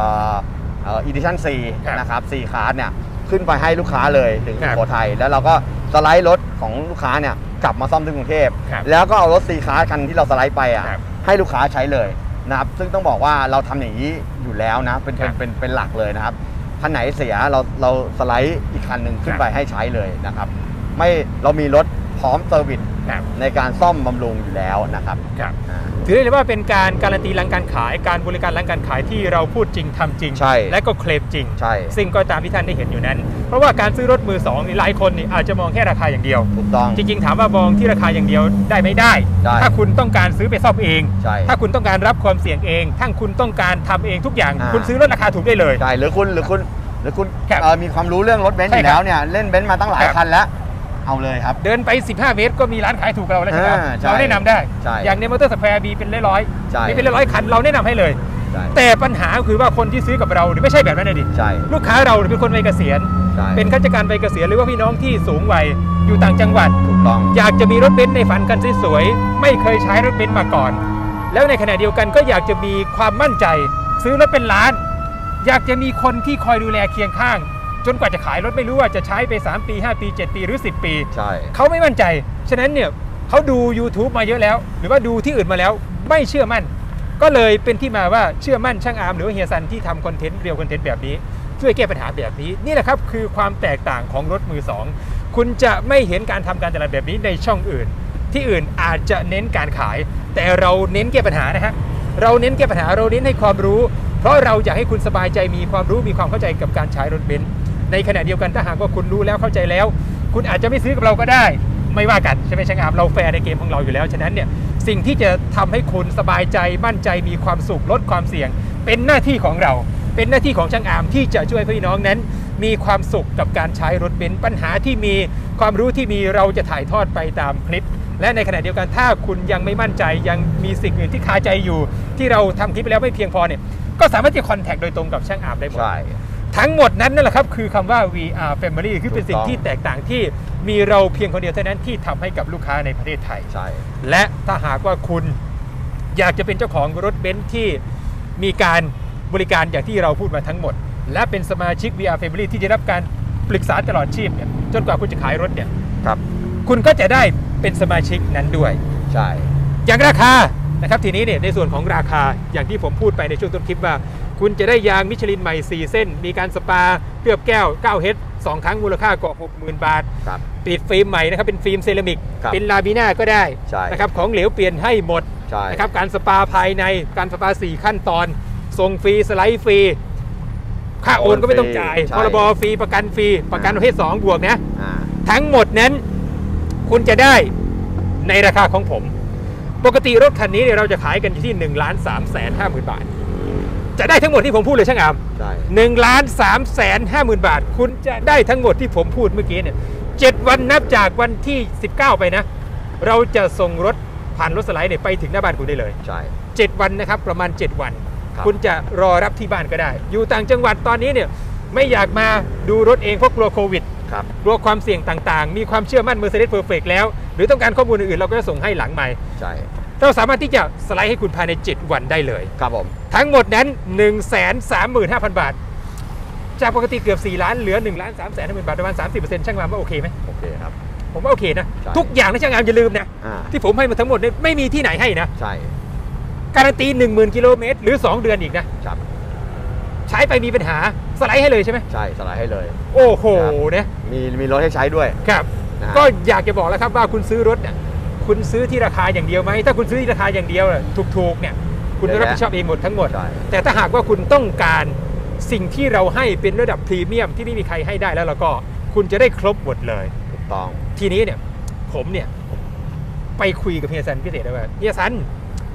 Speaker 2: Edition C นะครับ C Class เนี่ยขึ้นไปให้ลูกค้าเลยถึงสุโขทัยแล้วเราก็สไลด์รถของลูกค้าเนี่ยกลับมาซ่อมที่กรุงเทพแล้วก็เอารถ C Class คันที่เราสไลด์ไปให้ลูกค้าใช้เลยนะครับซึ่งต้องบอกว่าเราทำอย่างนี้อยู่แล้วนะเป็นหลักเลยนะครับคันไหนเสียเราสไลด์อีกคันหนึ่งขึ้นไปให้ใช้เลยนะครับไม่เรามีรถพร้อมเซอร์วิสในการซ่อมบำรุงอยู่แล้วนะครับ
Speaker 1: ถือได้เลยว่าเป็นการการันตีหลังการขายการบริการหลังการขายที่เราพูดจริงทำจริงและก็เคลมจริงซึ่งก็ตามที่ท่านได้เห็นอยู่นั้นเพราะว่าการซื้อรถมือสองหลายคนนี่อาจจะมองแค่ราคาอย่างเดียว
Speaker 2: ถูกต้อง
Speaker 1: จริงๆถามว่ามองที่ราคาอย่างเดียวได้ไม่ได้ถ้าคุณต้องการซื้อไปซ่อมเองถ้าคุณต้องการรับความเสี่ยงเองถ้าคุณต้องการทำเองทุกอย่างคุณซื้อรถราคาถูกได้เลย
Speaker 2: ใช่หรือคุณมีความรู้เรื่องรถเบนซ์อยู่แล้วเนี่ยเล่นเบนซ์มาตั้งหลายคันแล้วเอาเลยครับ
Speaker 1: เดินไป15 เมตรก็มีร้านขายถูกเราแล้วใช่ไหมเราแนะนำได้อย่างในมอเตอร์สแควร์มีเป็นร้อยมีเป็นร้อยคันเราแนะนำให้เลยแต่ปัญหาคือว่าคนที่ซื้อกับเราไม่ใช่แบบนั้นเลยดิลูกค้าเราเป็นคนวัยเกษียณเป็นข้าราชการวัยเกษียณหรือว่าพี่น้องที่สูงวัยอยู่ต่างจังหวัด
Speaker 2: ถูกต้อง
Speaker 1: อยากจะมีรถเบนซ์ในฝันกันสวยๆไม่เคยใช้รถเบนซ์มาก่อนแล้วในขณะเดียวกันก็อยากจะมีความมั่นใจซื้อรถเป็นล้านอยากจะมีคนที่คอยดูแลเคียงข้างจนกว่าจะขายรถไม่รู้ว่าจะใช้ไป3 ปี 5 ปี 7 ปีหรือ10 ปีเขาไม่มั่นใจฉะนั้นเนี่ยเขาดู YouTube มาเยอะแล้วหรือว่าดูที่อื่นมาแล้วไม่เชื่อมั่นก็เลยเป็นที่มาว่าเชื่อมั่นช่างอาร์มหรือว่าเฮียซันที่ทำคอนเทนต์เรียวคอนเทนต์แบบนี้ช่วยแก้ปัญหาแบบนี้นี่แหละครับคือความแตกต่างของรถมือสองคุณจะไม่เห็นการทำการตลาดแบบนี้ในช่องอื่นที่อื่นอาจจะเน้นการขายแต่เราเน้นแก้ปัญหานะฮะเราเน้นแก้ปัญหาเราเน้นให้ความรู้เพราะเราอยากให้คุณสบายใจมีความรู้มีความเข้าใจกับการใช้รถเบนซ์ในขณะเดียวกันถ้าหากว่าคุณรู้แล้วเข้าใจแล้วคุณอาจจะไม่ซื้อกับเราก็ได้ไม่ว่ากันใช่ไหมช่างอาร์มเราแฟร์ในเกมของเราอยู่แล้วฉะนั้นเนี่ยสิ่งที่จะทำให้คุณสบายใจมั่นใจมีความสุขลดความเสี่ยงเป็นหน้าที่ของเราเป็นหน้าที่ของช่างอาร์มที่จะช่วยพี่น้องนั้นมีความสุขกับการใช้รถเบนซ์ปัญหาที่มีความรู้ที่มีเราจะถ่ายทอดไปตามคลิปและในขณะเดียวกันถ้าคุณยังไม่มั่นใจยังมีสิ่งอื่นที่คาใจอยู่ที่เราทำคลิปไปแล้วไม่เพียงพอเนี่ยก็สามารถที่จะคอนแทคโดยตรงกับช่างอาร์มได้หมดทั้งหมดนั้นนั่นแหละครับคือคำว่า VR Family คือเป็นสิ่งที่แตกต่างที่มีเราเพียงคนเดียวเท่านั้นที่ทำให้กับลูกค้าในประเทศไทย
Speaker 2: ใช่
Speaker 1: และถ้าหากว่าคุณอยากจะเป็นเจ้าของรถเบนซ์ที่มีการบริการอย่างที่เราพูดมาทั้งหมดและเป็นสมาชิก VR Family ที่จะรับการปรึกษาตลอดชีพเนี่ยจนกว่าคุณจะขายรถเนี่ย
Speaker 2: ครับ
Speaker 1: คุณก็จะได้เป็นสมาชิกนั้นด้วย
Speaker 2: ใช่
Speaker 1: อย่างราคานะครับทีนี้เนี่ยในส่วนของราคาอย่างที่ผมพูดไปในช่วงต้นคลิปว่าคุณจะได้ยางมิชลินใหม่4 เส้นมีการสปาเคลือบแก้ว9 H 2 ครั้งมูลค่ากว่า 60,000 บาทปิดฟิล์มใหม่นะครับเป็นฟิล์มเซรามิกเป็นลามิน่าก็ได้นะครับของเหลวเปลี่ยนให้หมดนะครับการสปาภายในการสปา4 ขั้นตอนส่งฟรีสไลด์ฟรีค่าโอนก็ไม่ต้องจ่ายพรบฟรีประกันฟรีประกันประเภท2 บวกนะทั้งหมดนั้นคุณจะได้ในราคาของผมปกติรถคันนี้เราจะขายกันที่ 1,350,000 บาทจะได้ทั้งหมดที่ผมพูดเลยช่างอาร์ม1,350,000 บาทคุณจะได้ทั้งหมดที่ผมพูดเมื่อกี้เนี่ย7 วันนับจากวันที่19ไปนะเราจะส่งรถผ่านรถสไลด์เนี่ยไปถึงหน้าบ้านคุณได้เลย
Speaker 2: ใช่
Speaker 1: 7 วันนะครับประมาณ7 วันคุณจะรอรับที่บ้านก็ได้อยู่ต่างจังหวัดตอนนี้เนี่ยไม่อยากมาดูรถเองเพราะกลัวโควิดกลัวความเสี่ยงต่างๆมีความเชื่อมั่น Mercedes Perfect แล้วหรือต้องการข้อมูลอื่นๆเราก็จะส่งให้หลังใหม่
Speaker 2: ใช่
Speaker 1: เราสามารถที่จะสไลด์ให้คุณภายใน7 วันได้เลย
Speaker 2: ครับผม
Speaker 1: ทั้งหมดนั้น 135,000 บาทจากปกติเกือบ4 ล้านเหลือ 1,350,000 บาทประมาณ 30% ช่างงามว่าโอเคไหม
Speaker 2: โอเคครับ
Speaker 1: ผมว่าโอเคนะทุกอย่างที่ช่างงามอย่าลืมนะที่ผมให้มาทั้งหมดเนี่ยไม่มีที่ไหนให้นะ
Speaker 2: ใช่
Speaker 1: การันตี 10,000 กิโลเมตรหรือ2 เดือนอีกนะครับใช้ไปมีปัญหาสไลด์ให้เลยใช่ไหม
Speaker 2: ใช่สไลด์ให้เลย
Speaker 1: โอ้โหเนี่ย
Speaker 2: มีรถให้ใช้ด้วย
Speaker 1: ครับก็อยากจะบอกแล้วครับว่าคุณซื้อรถเนี่ยคุณซื้อที่ราคาอย่างเดียวไหมถ้าคุณซื้อที่ราคาอย่างเดียวถูกๆเนี่ยคุณต้องรับผิดชอบเองหมดทั้งหมดแต่ถ้าหากว่าคุณต้องการสิ่งที่เราให้เป็นระดับพรีเมียมที่ไม่มีใครให้ได้แล้วก็คุณจะได้ครบหมดเลย
Speaker 2: ถูกต้อง
Speaker 1: ทีนี้เนี่ยผมเนี่ยไปคุยกับเฮียซันพิเศษเลยว่าเฮียซัน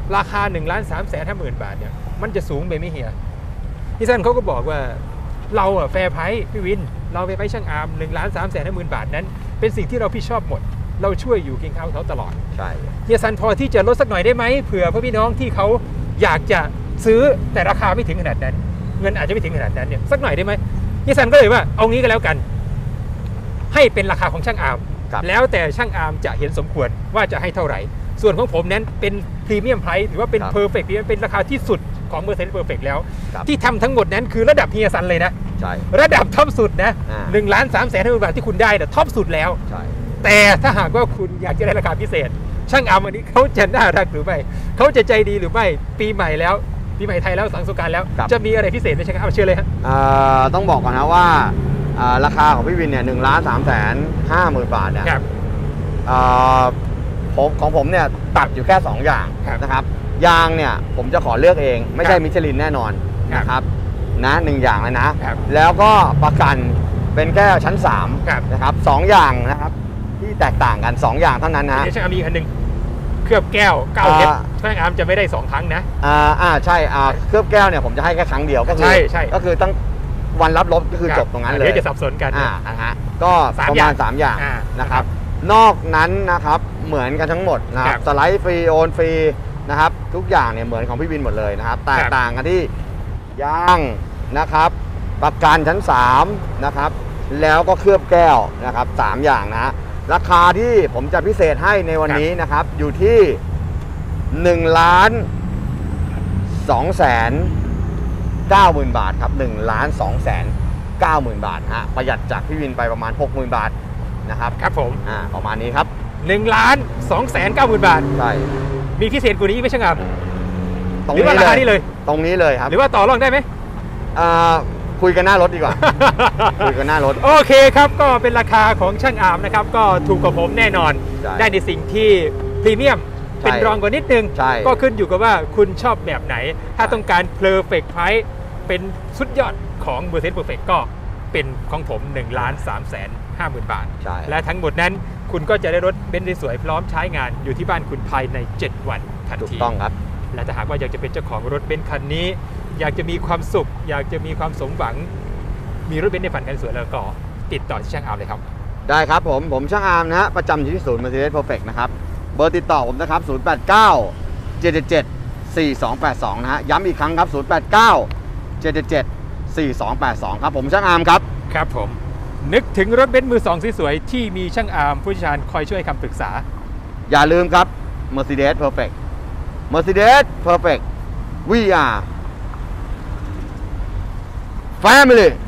Speaker 1: ราคา1,350,000 บาทเนี่ยมันจะสูงไปไหมเฮียนิสสันเขาก็บอกว่าเราอะแฟร์ไพรส์พี่วินเราไปช่างอาร์ม1,350,000 บาทนั้นเป็นสิ่งที่เราพี่ชอบหมดเราช่วยอยู่เคียงข้างเขาตลอด
Speaker 2: ใช่
Speaker 1: เฮียซันพอที่จะลดสักหน่อยได้ไหมเผื่อพ่อพี่น้องที่เขาอยากจะซื้อแต่ราคาไม่ถึงขนาดนั้นเงินอาจจะไม่ถึงขนาดนั้นเนี่ยสักหน่อยได้ไหมเฮียซันก็เลยว่าเอางี้ก็แล้วกันให้เป็นราคาของช่างอาร์มแล้วแต่ช่างอาร์มจะเห็นสมควรว่าจะให้เท่าไหร่ส่วนของผมนั้นเป็นพรีเมียมไพรซ์หรือว่าเป็นเพอร์เฟกต์เป็นราคาที่สุดของ Mercedes Perfect แล้วที่ทำทั้งหมดนั้นคือระดับเฮียซันเลยนะระดับท็อปสุดนะ1,350,000 บาทที่คุณได้ท็อปสุดแล้วแต่ถ้าหากว่าคุณอยากจะได้ราคาพิเศษช่างอาร์มวันนี้เขาจะน่ารักหรือไม่เขาจะใจดีหรือไม่ปีใหม่แล้วปีใหม่ไทยแล้วสังสงกรานต์แล้วจะมีอะไรพิเศษไหมช่างอาร์มเชื่อเลยฮะ
Speaker 2: ต้องบอกก่อนนะว่าราคาของพี่วินเนี่ย1,350,000 บาทเนี่ยของผมเนี่ยตัดอยู่แค่2อย่างนะครับยางเนี่ยผมจะขอเลือกเองไม่ใช่มิชลินแน่นอนนะครับนะ1อย่างเลยนะแล้วก็ประกันเป็นแค่ชั้น3นะครับ2อย่างนะครับที่แตกต่างกัน2อย่างเท่านั้นนะ
Speaker 1: ช่างอาร์มมีอันนึงเคลือบแก้ว9 เม็ดช่างอาร์มจะไม่ได้2 ครั้งนะ
Speaker 2: ใช่เคลือบแก้วเนี่ยผมจะให้แค่ครั้งเดียวก็คือตั้งวันรับรถก็คือจบตรงนั้นเลย
Speaker 1: เดี๋ยวจะสับสนกัน
Speaker 2: นะฮะก็ประมาณ3 อย่างนะครับนอกนั้นนะครับเหมือนกันทั้งหมดนะครับสไลด์ฟรีโอนฟรีนะครับทุกอย่างเนี่ยเหมือนของพี่วินหมดเลยนะครับแตกต่างกันที่ยางนะครับประกันชั้น3นะครับแล้วก็เคลือบแก้วนะครับ3อย่างนะราคาที่ผมจะพิเศษให้ในวันนี้นะครับอยู่ที่1,290,000 บาทครับ1,290,000 บาทฮะประหยัดจากพี่วินไปประมาณ 60,000 บาทนะครับ
Speaker 1: ครับผม
Speaker 2: ประมาณนี้ครับ
Speaker 1: 1,290,000 บาท
Speaker 2: ใช่
Speaker 1: มีพิเศษกว่านี้ไหมช่างอาร์ม
Speaker 2: หรือว่าราคานี้เลยตรงนี้เลยครับ
Speaker 1: หรือว่าต่อรองได้ไหม
Speaker 2: คุยกันหน้ารถดีกว่าคุยกันหน้ารถ
Speaker 1: โอเคครับก็เป็นราคาของช่างอาร์มนะครับก็ถูกกว่าผมแน่นอนได้ในสิ่งที่พรีเมียมเป็นรองกว่านิดนึงก็ขึ้นอยู่กับว่าคุณชอบแบบไหนถ้าต้องการ Perfect Price เป็นสุดยอดของ Mercedes Perfect ก็เป็นของผม1,350,000 บาทและทั้งหมดนั้นคุณก็จะได้รถเบนซ์สวยพร้อมใช้งานอยู่ที่บ้านคุณภายใน7 วันทันที
Speaker 2: ถูกต้องครับ
Speaker 1: และถ้าหากว่าอยากจะเป็นเจ้าของรถเบนซ์คันนี้อยากจะมีความสุขอยากจะมีความสมหวังมีรถเบนซ์ในฝันคันสวยแล้วก็ติดต่อที่ช่างอาร์มเลยครับ
Speaker 2: ได้ครับผมช่างอาร์มนะฮะประจำอยู่ที่ศูนย์ Mercedes Perfect นะครับเบอร์ติดต่อผมนะครับ089-777-4282นะฮะย้ำอีกครั้งครับ089-777-4282ครับผมช่างอาร์มครับ
Speaker 1: ครับผมนึกถึงรถเบนซ์มือสองสวยๆที่มีช่างอาร์มผู้เชี่ยวชาญคอยช่วยคำปรึกษา
Speaker 2: อย่าลืมครับ Mercedes Perfect Mercedes Perfect We are Family